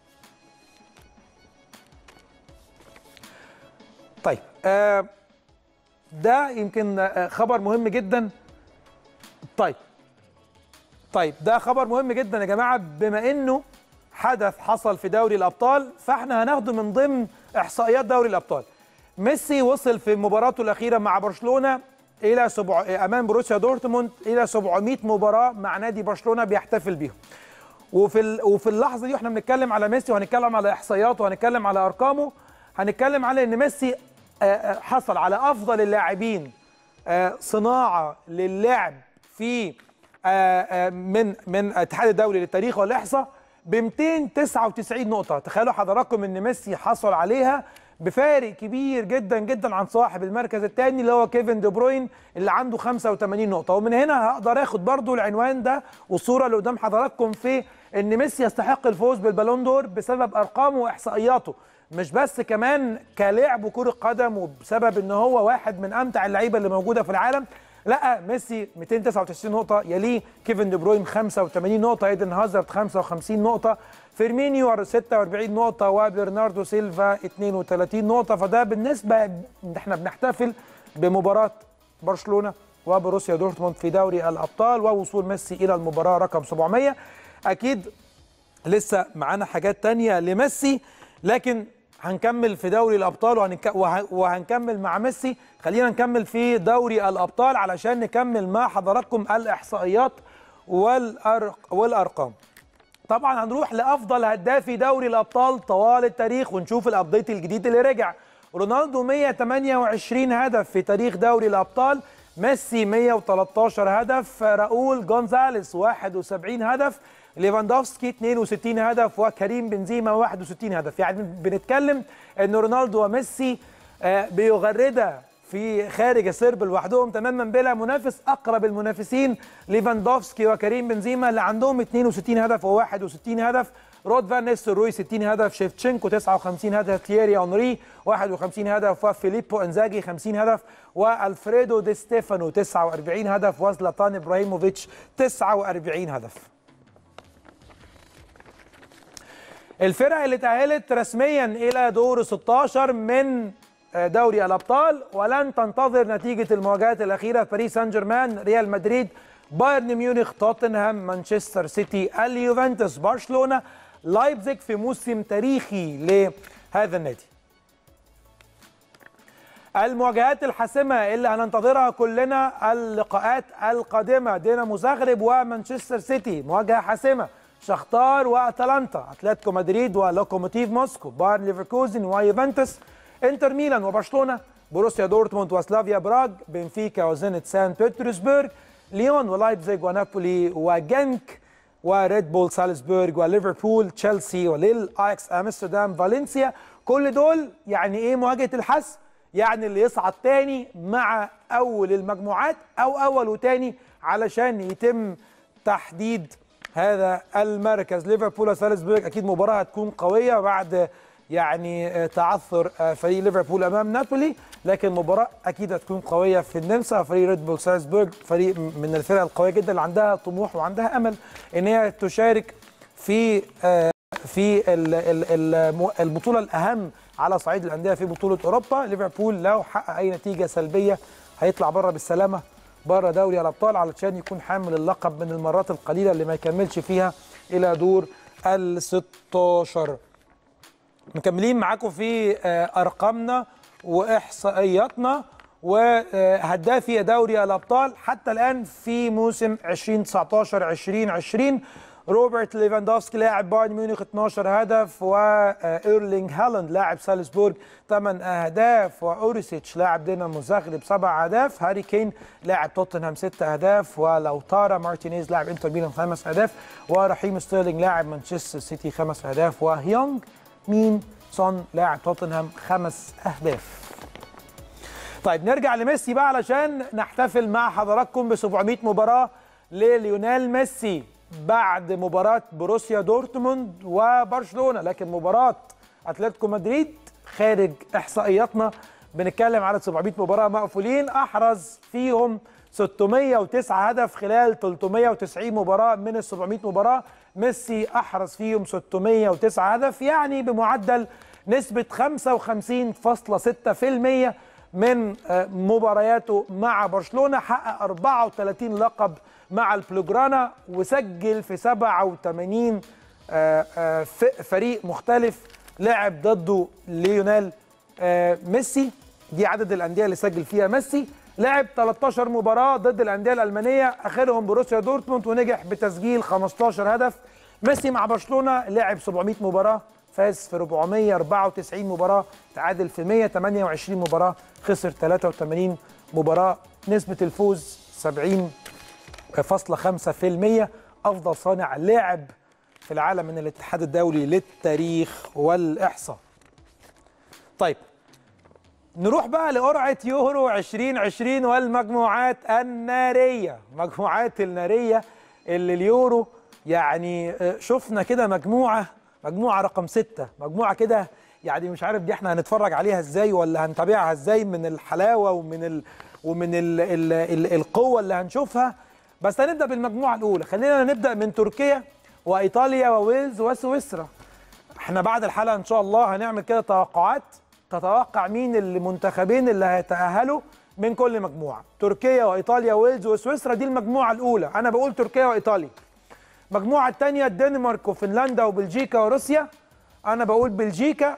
A: طيب آه ده يمكن آه خبر مهم جدا. طيب طيب ده خبر مهم جدا يا جماعه، بما انه حدث حصل في دوري الابطال فاحنا هناخده من ضمن احصائيات دوري الابطال. ميسي وصل في مباراته الاخيره مع برشلونه الى سبع... امام بروسيا دورتموند الى سبعمائة مباراه مع نادي برشلونه بيحتفل بيهم. وفي ال... وفي اللحظه دي واحنا بنتكلم على ميسي وهنتكلم على احصائياته وهنتكلم على ارقامه، هنتكلم على ان ميسي حصل على افضل اللاعبين صناعه للعب في من من الاتحاد الدولي للتاريخ والاحصاء ب مئتين وتسعة وتسعين نقطه. تخيلوا حضراتكم ان ميسي حصل عليها بفارق كبير جدا جدا عن صاحب المركز الثاني اللي هو كيفن دي بروين اللي عنده خمسة وثمانين نقطه. ومن هنا هقدر اخد برضو العنوان ده والصوره اللي قدام حضراتكم في ان ميسي يستحق الفوز بالبالون دور بسبب ارقامه واحصائياته، مش بس كمان كلاعب كرة قدم وبسبب ان هو واحد من امتع اللعيبه اللي موجوده في العالم. لا، ميسي مئتين وتسعة وتسعين نقطه، يليه كيفن دي بروين خمسة وثمانين نقطه، ايدن هازارد خمسة وخمسين نقطه، فيرمينيو ستة وأربعين نقطه، وبرناردو سيلفا اثنين وثلاثين نقطه. فده بالنسبه ان احنا بنحتفل بمباراه برشلونه وبروسيا دورتموند في دوري الابطال ووصول ميسي الى المباراه رقم سبعمائة. اكيد لسه معانا حاجات تانية لميسي، لكن هنكمل في دوري الابطال وهنك... وهنكمل مع ميسي. خلينا نكمل في دوري الابطال علشان نكمل مع حضراتكم الاحصائيات والأرق... والارقام. طبعا هنروح لافضل هدافي دوري الابطال طوال التاريخ ونشوف الابديت الجديد اللي رجع. رونالدو مئة وثمانية وعشرين هدف في تاريخ دوري الابطال، ميسي مئة وثلاثة عشر هدف، راؤول جونزاليس واحد وسبعين هدف، ليفاندوفسكي اثنين وستين هدف، وكريم بنزيما واحد وستين هدف. يعني بنتكلم ان رونالدو وميسي بيغردا في خارج السرب لوحدهم تماما بلا منافس. اقرب المنافسين ليفاندوفسكي وكريم بنزيما اللي عندهم اثنين وستين هدف وواحد وستين هدف، رود فان نيستلروي ستين هدف، شيفتشينكو تسعة وخمسين هدف، تييري اونري واحد وخمسين هدف، وفيليبو انزاجي خمسين هدف، والفريدو دي ستيفانو تسعة وأربعين هدف، وزلاتان ابراهيموفيتش تسعة وأربعين هدف. الفرق اللي تأهلت رسميا إلى دور ستة عشر من دوري الأبطال ولن تنتظر نتيجة المواجهات الأخيرة: باريس سان جيرمان، ريال مدريد، بايرن ميونخ، توتنهام، مانشستر سيتي، اليوفنتوس، برشلونة، لايبزيج في موسم تاريخي لهذا النادي. المواجهات الحاسمة اللي هننتظرها كلنا اللقاءات القادمة: دينامو زاغرب ومانشستر سيتي مواجهة حاسمة، شختار واتلانتا، اتلتيكو مدريد ولوكوموتيف موسكو، بايرن ليفركوزن ويوفنتوس، انتر ميلان وبرشلونة، بروسيا دورتموند وسلافيا براغ، بنفيكا وزينت سان بطرسبرغ، ليون ولايبزيج ونابولي وجنك وريد بول سالزبورغ وليفربول، تشيلسي وليل، اياكس امستردام، فالنسيا. كل دول يعني ايه مواجهة الحسم؟ يعني اللي يصعد تاني مع اول المجموعات او اول وتاني علشان يتم تحديد هذا المركز. ليفربول وسالزبورغ اكيد مباراه هتكون قويه بعد يعني تعثر فريق ليفربول امام نابولي، لكن مباراه اكيد هتكون قويه في النمسا. فريق ريد بول سالزبورغ فريق من الفرق القويه جدا اللي عندها طموح وعندها امل ان هي تشارك في في البطوله الاهم على صعيد الانديه في بطوله اوروبا. ليفربول لو حقق اي نتيجه سلبيه هيطلع بره بالسلامه بره دوري الابطال علشان يكون حامل اللقب من المرات القليله اللي ما يكملش فيها الى دور ال ستة عشر. مكملين معاكم في ارقامنا واحصائياتنا وهدافي دوري الابطال حتى الان في موسم ألفين وتسعة عشر ألفين وعشرين: روبرت ليفاندوفسكي لاعب بايرن ميونخ اثني عشر هدف، وايرلينج هالاند لاعب سالزبورغ ثمانية اهداف، واوريسيتش لاعب دينامو زاغرب سبع اهداف، هاري كين لاعب توتنهام ست اهداف، ولوتارا مارتينيز لاعب انتر ميلان خمس اهداف، ورحيم ستيرلينج لاعب مانشستر سيتي خمس اهداف، وهيونج مين سون لاعب توتنهام خمس اهداف. طيب نرجع لميسي بقى علشان نحتفل مع حضراتكم ب سبعمائة مباراة لليونيل ميسي بعد مباراة بروسيا دورتموند وبرشلونة، لكن مباراة اتلتيكو مدريد خارج احصائياتنا. بنتكلم على سبعمائة مباراة مقفولين احرز فيهم ستمائة وتسعة هدف خلال ثلاثمائة وتسعين مباراة من ال سبعمائة مباراة. ميسي احرز فيهم ستمائة وتسعة هدف، يعني بمعدل نسبة خمسة وخمسين فاصلة ستة بالمئة من مبارياته مع برشلونة. حقق أربعة وثلاثين لقب مع البلوجرانا، وسجل في سبعة وثمانين فريق مختلف لعب ضده ليونيل ميسي. دي عدد الانديه اللي سجل فيها ميسي. لعب ثلاثة عشر مباراه ضد الانديه الالمانيه، اخرهم بروسيا دورتموند، ونجح بتسجيل خمستاشر هدف. ميسي مع برشلونه لعب سبعمائة مباراه، فاز في أربعمائة وأربعة وتسعين مباراه، تعادل في مائة وثمانية وعشرين مباراه، خسر ثلاثة وثمانين مباراه، نسبه الفوز سبعين فاصلة خمسة بالمئة. افضل صانع لعب في العالم من الاتحاد الدولي للتاريخ والاحصاء. طيب نروح بقى لقرعه يورو ألفين وعشرين والمجموعات الناريه، مجموعات الناريه اللي اليورو يعني شفنا كده مجموعه مجموعه رقم ستة، مجموعه كده يعني مش عارف دي احنا هنتفرج عليها ازاي ولا هنتابعها ازاي من الحلاوه ومن ال ومن ال ال ال القوه اللي هنشوفها. بس هنبدا بالمجموعه الاولى، خلينا نبدا من تركيا وايطاليا وويلز وسويسرا. احنا بعد الحلقه ان شاء الله هنعمل كده توقعات، تتوقع مين المنتخبين اللي هيتاهلوا من كل مجموعه. تركيا وايطاليا وويلز وسويسرا دي المجموعه الاولى، انا بقول تركيا وايطاليا. المجموعه الثانيه الدنمارك وفنلندا وبلجيكا وروسيا، انا بقول بلجيكا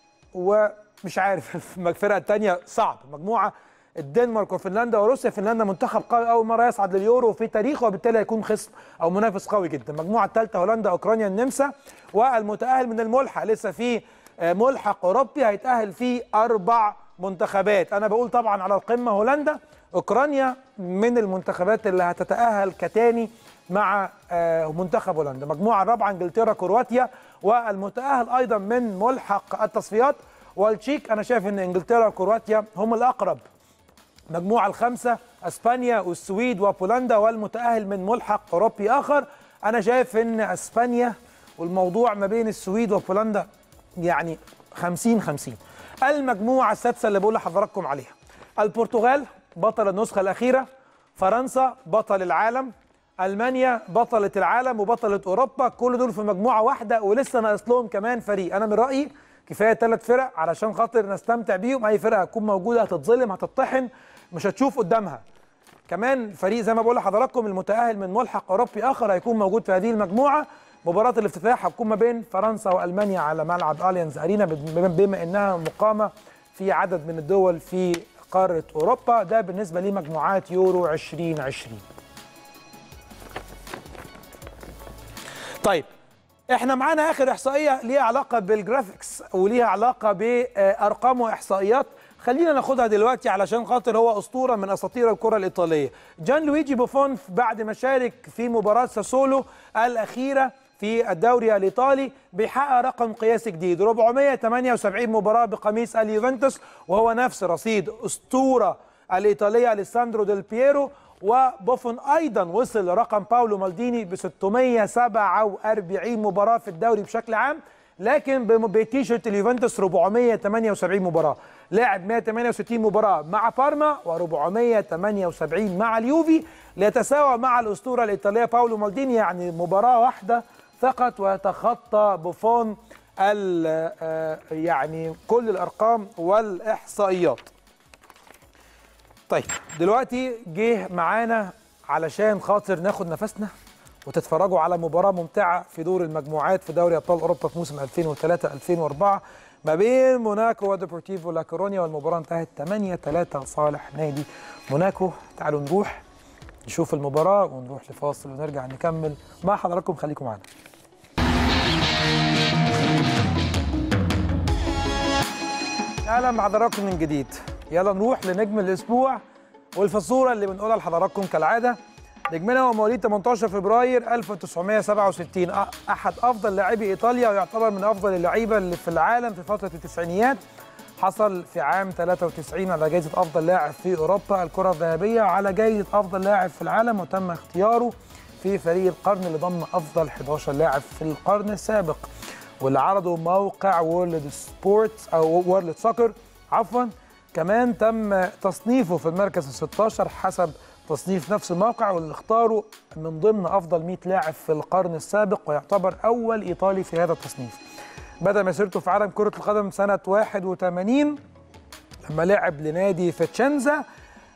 A: ومش عارف الفرقه الثانيه صعب. مجموعه الدنمارك وفنلندا وروسيا، فنلندا منتخب قوي اول مره يصعد لليورو في تاريخه وبالتالي هيكون خصم او منافس قوي جدا. المجموعه الثالثه هولندا اوكرانيا النمسا، والمتاهل من الملحق لسه في ملحق اوروبي هيتاهل فيه اربع منتخبات. انا بقول طبعا على القمه هولندا، اوكرانيا من المنتخبات اللي هتتاهل كتاني مع منتخب هولندا. المجموعه الرابعه انجلترا كرواتيا، والمتاهل ايضا من ملحق التصفيات والتشيك. انا شايف ان انجلترا وكرواتيا هم الاقرب. المجموعه الخامسه اسبانيا والسويد وبولندا، والمتاهل من ملحق اوروبي اخر. انا شايف ان اسبانيا، والموضوع ما بين السويد وبولندا يعني خمسين خمسين. المجموعه السادسه اللي بقول لحضراتكم عليها، البرتغال بطل النسخه الاخيره، فرنسا بطل العالم، المانيا بطله العالم وبطله اوروبا، كل دول في مجموعه واحده ولسه ناقص لهم كمان فريق. انا من رايي كفايه ثلاث فرق علشان خاطر نستمتع بيهم. اي فرقه هتكون موجوده هتتظلم هتطحن مش هتشوف قدامها. كمان فريق زي ما بقول لحضراتكم المتاهل من ملحق اوروبي اخر هيكون موجود في هذه المجموعه. مباراه الافتتاح هتكون ما بين فرنسا والمانيا على ملعب اليانز ارينا، بما انها مقامه في عدد من الدول في قاره اوروبا. ده بالنسبه لمجموعات يورو ألفين وعشرين. طيب احنا معانا اخر احصائيه ليها علاقه بالجرافيكس وليها علاقه بارقام واحصائيات، خلينا ناخدها دلوقتي علشان خاطر هو اسطوره من اساطير الكره الايطاليه. جان لويجي بوفون بعد ما شارك في مباراه ساسولو الاخيره في الدوري الايطالي بيحقق رقم قياسي جديد، أربعمائة وثمانية وسبعين مباراه بقميص اليوفنتوس، وهو نفس رصيد اسطوره الايطاليه اليساندرو ديل بييرو. وبوفون ايضا وصل لرقم باولو مالديني ب ستمائة وسبعة وأربعين مباراه في الدوري بشكل عام، لكن بتيشيرت اليوفنتوس أربعمائة وثمانية وسبعين مباراه. لعب مائة وثمانية وستين مباراه مع بارما وأربعمائة وثمانية وسبعين مع اليوفي، ليتساوى مع الاسطوره الايطاليه باولو مالديني، يعني مباراه واحده فقط ويتخطى بوفون يعني كل الارقام والاحصائيات. طيب دلوقتي جه معانا علشان خاطر ناخد نفسنا وتتفرجوا على مباراة ممتعة في دور المجموعات في دوري أبطال أوروبا في موسم ألفين وثلاثة ألفين وأربعة ما بين موناكو وديبورتيفو لا كورونيا، والمباراة انتهت ثمانية ثلاثة لصالح نادي موناكو. تعالوا نروح نشوف المباراة ونروح لفاصل ونرجع نكمل مع حضراتكم، خليكم معانا. أهلا بحضراتكم من جديد. يلا نروح لنجم الاسبوع والفزوره اللي بنقولها لحضراتكم كالعاده. نجمنا هو مواليد ثمانية عشر فبراير ألف وتسعمائة وسبعة وستين، احد افضل لاعبي ايطاليا ويعتبر من افضل اللعيبه اللي في العالم في فتره التسعينيات. حصل في عام ثلاثة وتسعين على جائزه افضل لاعب في اوروبا الكره الذهبيه، وعلى جائزه افضل لاعب في العالم، وتم اختياره في فريق القرن اللي ضم افضل أحد عشر لاعب في القرن السابق، واللي عرضه موقع وورلد سبورتس او وورلد سوكر عفوا. كمان تم تصنيفه في المركز الستة عشر حسب تصنيف نفس الموقع، واللي اختاره من ضمن افضل مائة لاعب في القرن السابق، ويعتبر اول ايطالي في هذا التصنيف. بدأ مسيرته في عالم كرة القدم سنة واحد وثمانين لما لعب لنادي فيتشنزا،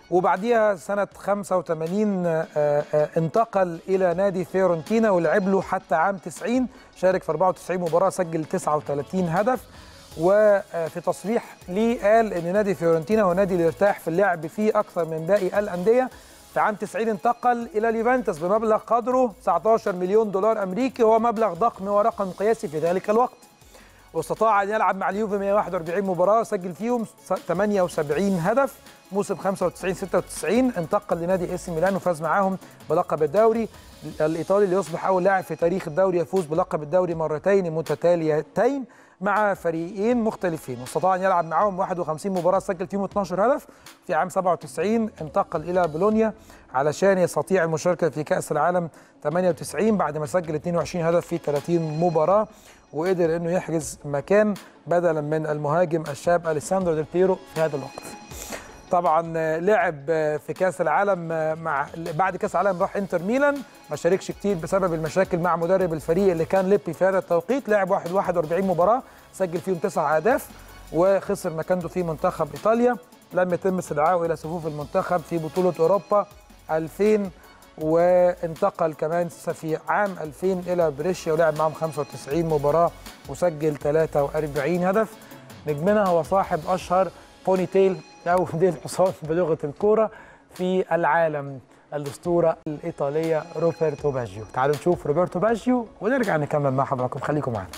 A: وبعديها سنة خمسة وثمانين انتقل إلى نادي فيورنتينا ولعب له حتى عام تسعين، شارك في أربعة وتسعين مباراة، سجل تسعة وثلاثين هدف. وفي تصريح ليه قال إن نادي فيورنتينا هو نادي اللي يرتاح في اللعب فيه أكثر من باقي الأندية. في عام تسعين انتقل إلى اليوفنتوس بمبلغ قدره تسعة عشر مليون دولار أمريكي، وهو مبلغ ضخم ورقم قياسي في ذلك الوقت. واستطاع أن يلعب مع اليوفي مئة وواحد وأربعين مباراة، سجل فيهم ثمانية وسبعين هدف. موسم خمسة وتسعين ستة وتسعين انتقل لنادي إي سي ميلان وفاز معاهم بلقب الدوري الإيطالي، ليصبح أول لاعب في تاريخ الدوري يفوز بلقب الدوري مرتين متتاليتين مع فريقين مختلفين. واستطاع أن يلعب معاهم واحد وخمسين مباراة، سجل فيهم اثناشر هدف. في عام سبعة وتسعين انتقل إلى بولونيا علشان يستطيع المشاركة في كأس العالم ثمانية وتسعين بعد ما سجل اثنين وعشرين هدف في ثلاثين مباراة، وقدر انه يحجز مكان بدلا من المهاجم الشاب اليساندرو ديل بيرو في هذا الوقت. طبعا لعب في كاس العالم مع بعد كاس العالم راح انتر ميلان، ما شاركش كتير بسبب المشاكل مع مدرب الفريق اللي كان ليبي في هذا التوقيت. لعب واحد وأربعين مباراه، سجل فيهم تسع اهداف وخسر مكانته في منتخب ايطاليا. لم يتم استدعائه الى صفوف المنتخب في بطوله اوروبا ألفين، وانتقل كمان في عام ألفين الى بريشيا ولعب معهم خمسة وتسعين مباراه وسجل ثلاثة وأربعين هدف. نجمنا هو صاحب اشهر بوني تيل او ديل حصان بلغه الكوره في العالم، الاسطوره الايطاليه روبرتو باجيو. تعالوا نشوف روبرتو باجيو ونرجع نكمل مع حضراتكم، خليكم معانا.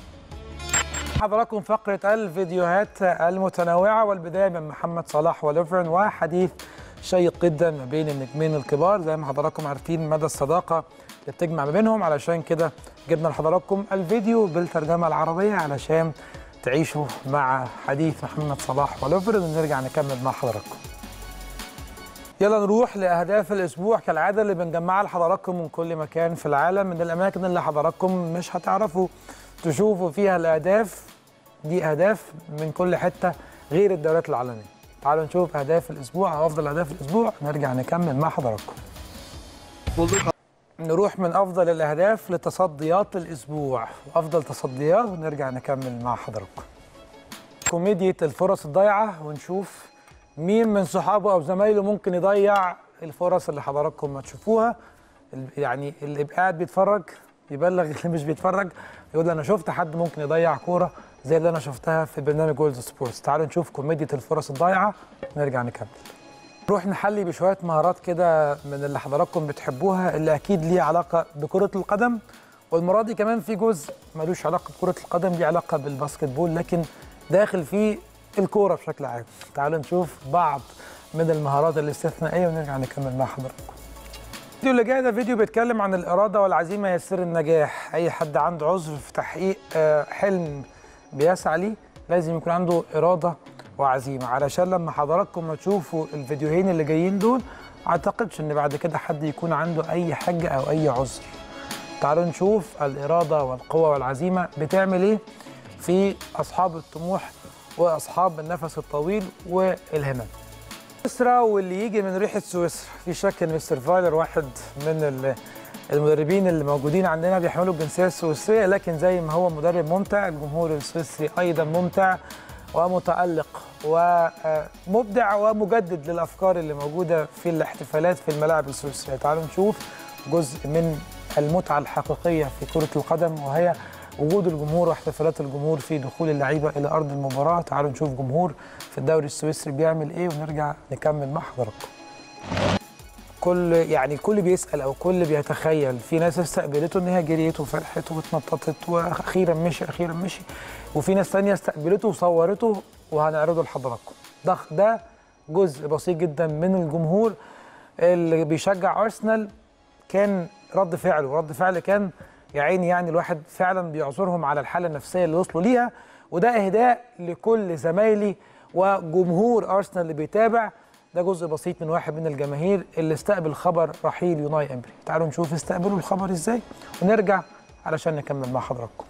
A: حضراتكم فقره الفيديوهات المتنوعه، والبدايه من محمد صلاح وليفرن، وحديث شيق جدا ما بين النجمين الكبار. زي ما حضراتكم عارفين مدى الصداقه اللي بتجمع ما بينهم، علشان كده جبنا لحضراتكم الفيديو بالترجمه العربيه علشان تعيشوا مع حديث محمد صلاح وليفرن، ونرجع نكمل مع حضراتكم. يلا نروح لاهداف الاسبوع كالعاده اللي بنجمعها لحضراتكم من كل مكان في العالم، من الاماكن اللي حضراتكم مش هتعرفوا تشوفوا فيها الاهداف دي. اهداف من كل حته غير الدوريات العالميه. تعالوا نشوف اهداف الاسبوع او افضل اهداف الاسبوع، نرجع نكمل مع حضراتكم. نروح من افضل الاهداف لتصديات الاسبوع وافضل تصديات، ونرجع نكمل مع حضراتكم. كوميديا الفرص الضايعه، ونشوف مين من صحابه او زمايله ممكن يضيع الفرص اللي حضراتكم ما تشوفوها. يعني اللي قاعد بيتفرج يبلغ اللي مش بيتفرج، يقول انا شفت حد ممكن يضيع كوره زي اللي انا شفتها في برنامج جولز سبورتس. تعالوا نشوف كوميديا الفرص الضايعه، نرجع نكمل. نروح نحلي بشويه مهارات كده من اللي حضراتكم بتحبوها، اللي اكيد ليه علاقه بكره القدم، والمره دي كمان في جزء ملوش علاقه بكره القدم، ليه علاقه بالباسكت بول، لكن داخل فيه الكوره بشكل عام. تعالوا نشوف بعض من المهارات الاستثنائيه ونرجع نكمل مع حضراتكم. الفيديو اللي جاي ده فيديو بيتكلم عن الاراده والعزيمه هي سر النجاح. اي حد عنده عذر في تحقيق حلم بيسعى ليه لازم يكون عنده اراده وعزيمه، علشان لما حضراتكم ما تشوفوا الفيديوهين اللي جايين دول ما اعتقدش ان بعد كده حد يكون عنده اي حاجه او اي عذر. تعالوا نشوف الاراده والقوه والعزيمه بتعمل ايه في اصحاب الطموح واصحاب النفس الطويل والهمم. سويسرا واللي يجي من ريحه سويسرا، في شك ان مستر فايلر واحد من المدربين اللي موجودين عندنا بيحملوا الجنسيه السويسريه، لكن زي ما هو مدرب ممتع، الجمهور السويسري ايضا ممتع ومتألق ومبدع ومجدد للأفكار اللي موجودة في الاحتفالات في الملاعب السويسرية. تعالوا نشوف جزء من المتعة الحقيقية في كرة القدم، وهي وجود الجمهور واحتفالات الجمهور في دخول اللعيبة إلى أرض المباراة. تعالوا نشوف جمهور في الدوري السويسري بيعمل إيه ونرجع نكمل مع حضراتكم. كل يعني الكل بيسأل أو كل بيتخيل، في ناس استقبلته إن هي جريت وفرحت واتنططت وأخيرا مشي أخيرا مشي، وفي ناس ثانيه استقبلته وصورته وهنعرضه لحضراتكم. ده ده جزء بسيط جدا من الجمهور اللي بيشجع ارسنال، كان رد فعله رد فعل كان يا عيني، يعني الواحد فعلا بيعذرهم على الحاله النفسيه اللي وصلوا ليها. وده اهداء لكل زمايلي وجمهور ارسنال اللي بيتابع. ده جزء بسيط من واحد من الجماهير اللي استقبل خبر رحيل يوناي امري. تعالوا نشوف استقبلوا الخبر ازاي ونرجع علشان نكمل مع حضراتكم.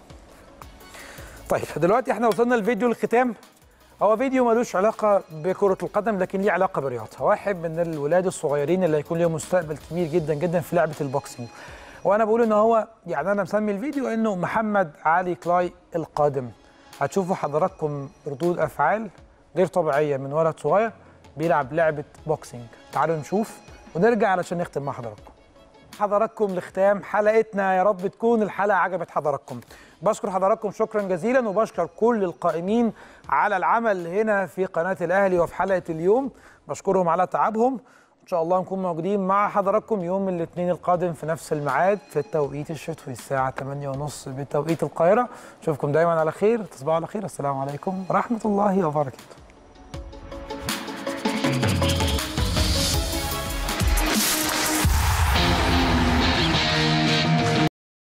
A: طيب دلوقتي احنا وصلنا لفيديو الختام. هو فيديو ملوش علاقه بكره القدم لكن ليه علاقه بالرياضه. واحد من الولاد الصغيرين اللي هيكون لهم مستقبل كبير جدا جدا في لعبه البوكسينج، وانا بقول ان هو يعني انا مسمي الفيديو انه محمد علي كلاي القادم. هتشوفوا حضراتكم ردود افعال غير طبيعيه من ولد صغير بيلعب لعبه بوكسنج. تعالوا نشوف ونرجع علشان نختم مع حضراتكم. حضراتكم لختام حلقتنا، يا رب تكون الحلقه عجبت حضراتكم. بشكر حضراتكم شكرا جزيلا، وبشكر كل القائمين على العمل هنا في قناه الاهلي وفي حلقه اليوم، بشكرهم على تعبهم. ان شاء الله نكون موجودين مع حضراتكم يوم الاثنين القادم في نفس الميعاد في التوقيت الشتوي الساعه ثمانية وثلاثين بتوقيت القاهره. اشوفكم دايما على خير، تصبحوا على خير. السلام عليكم ورحمه الله وبركاته.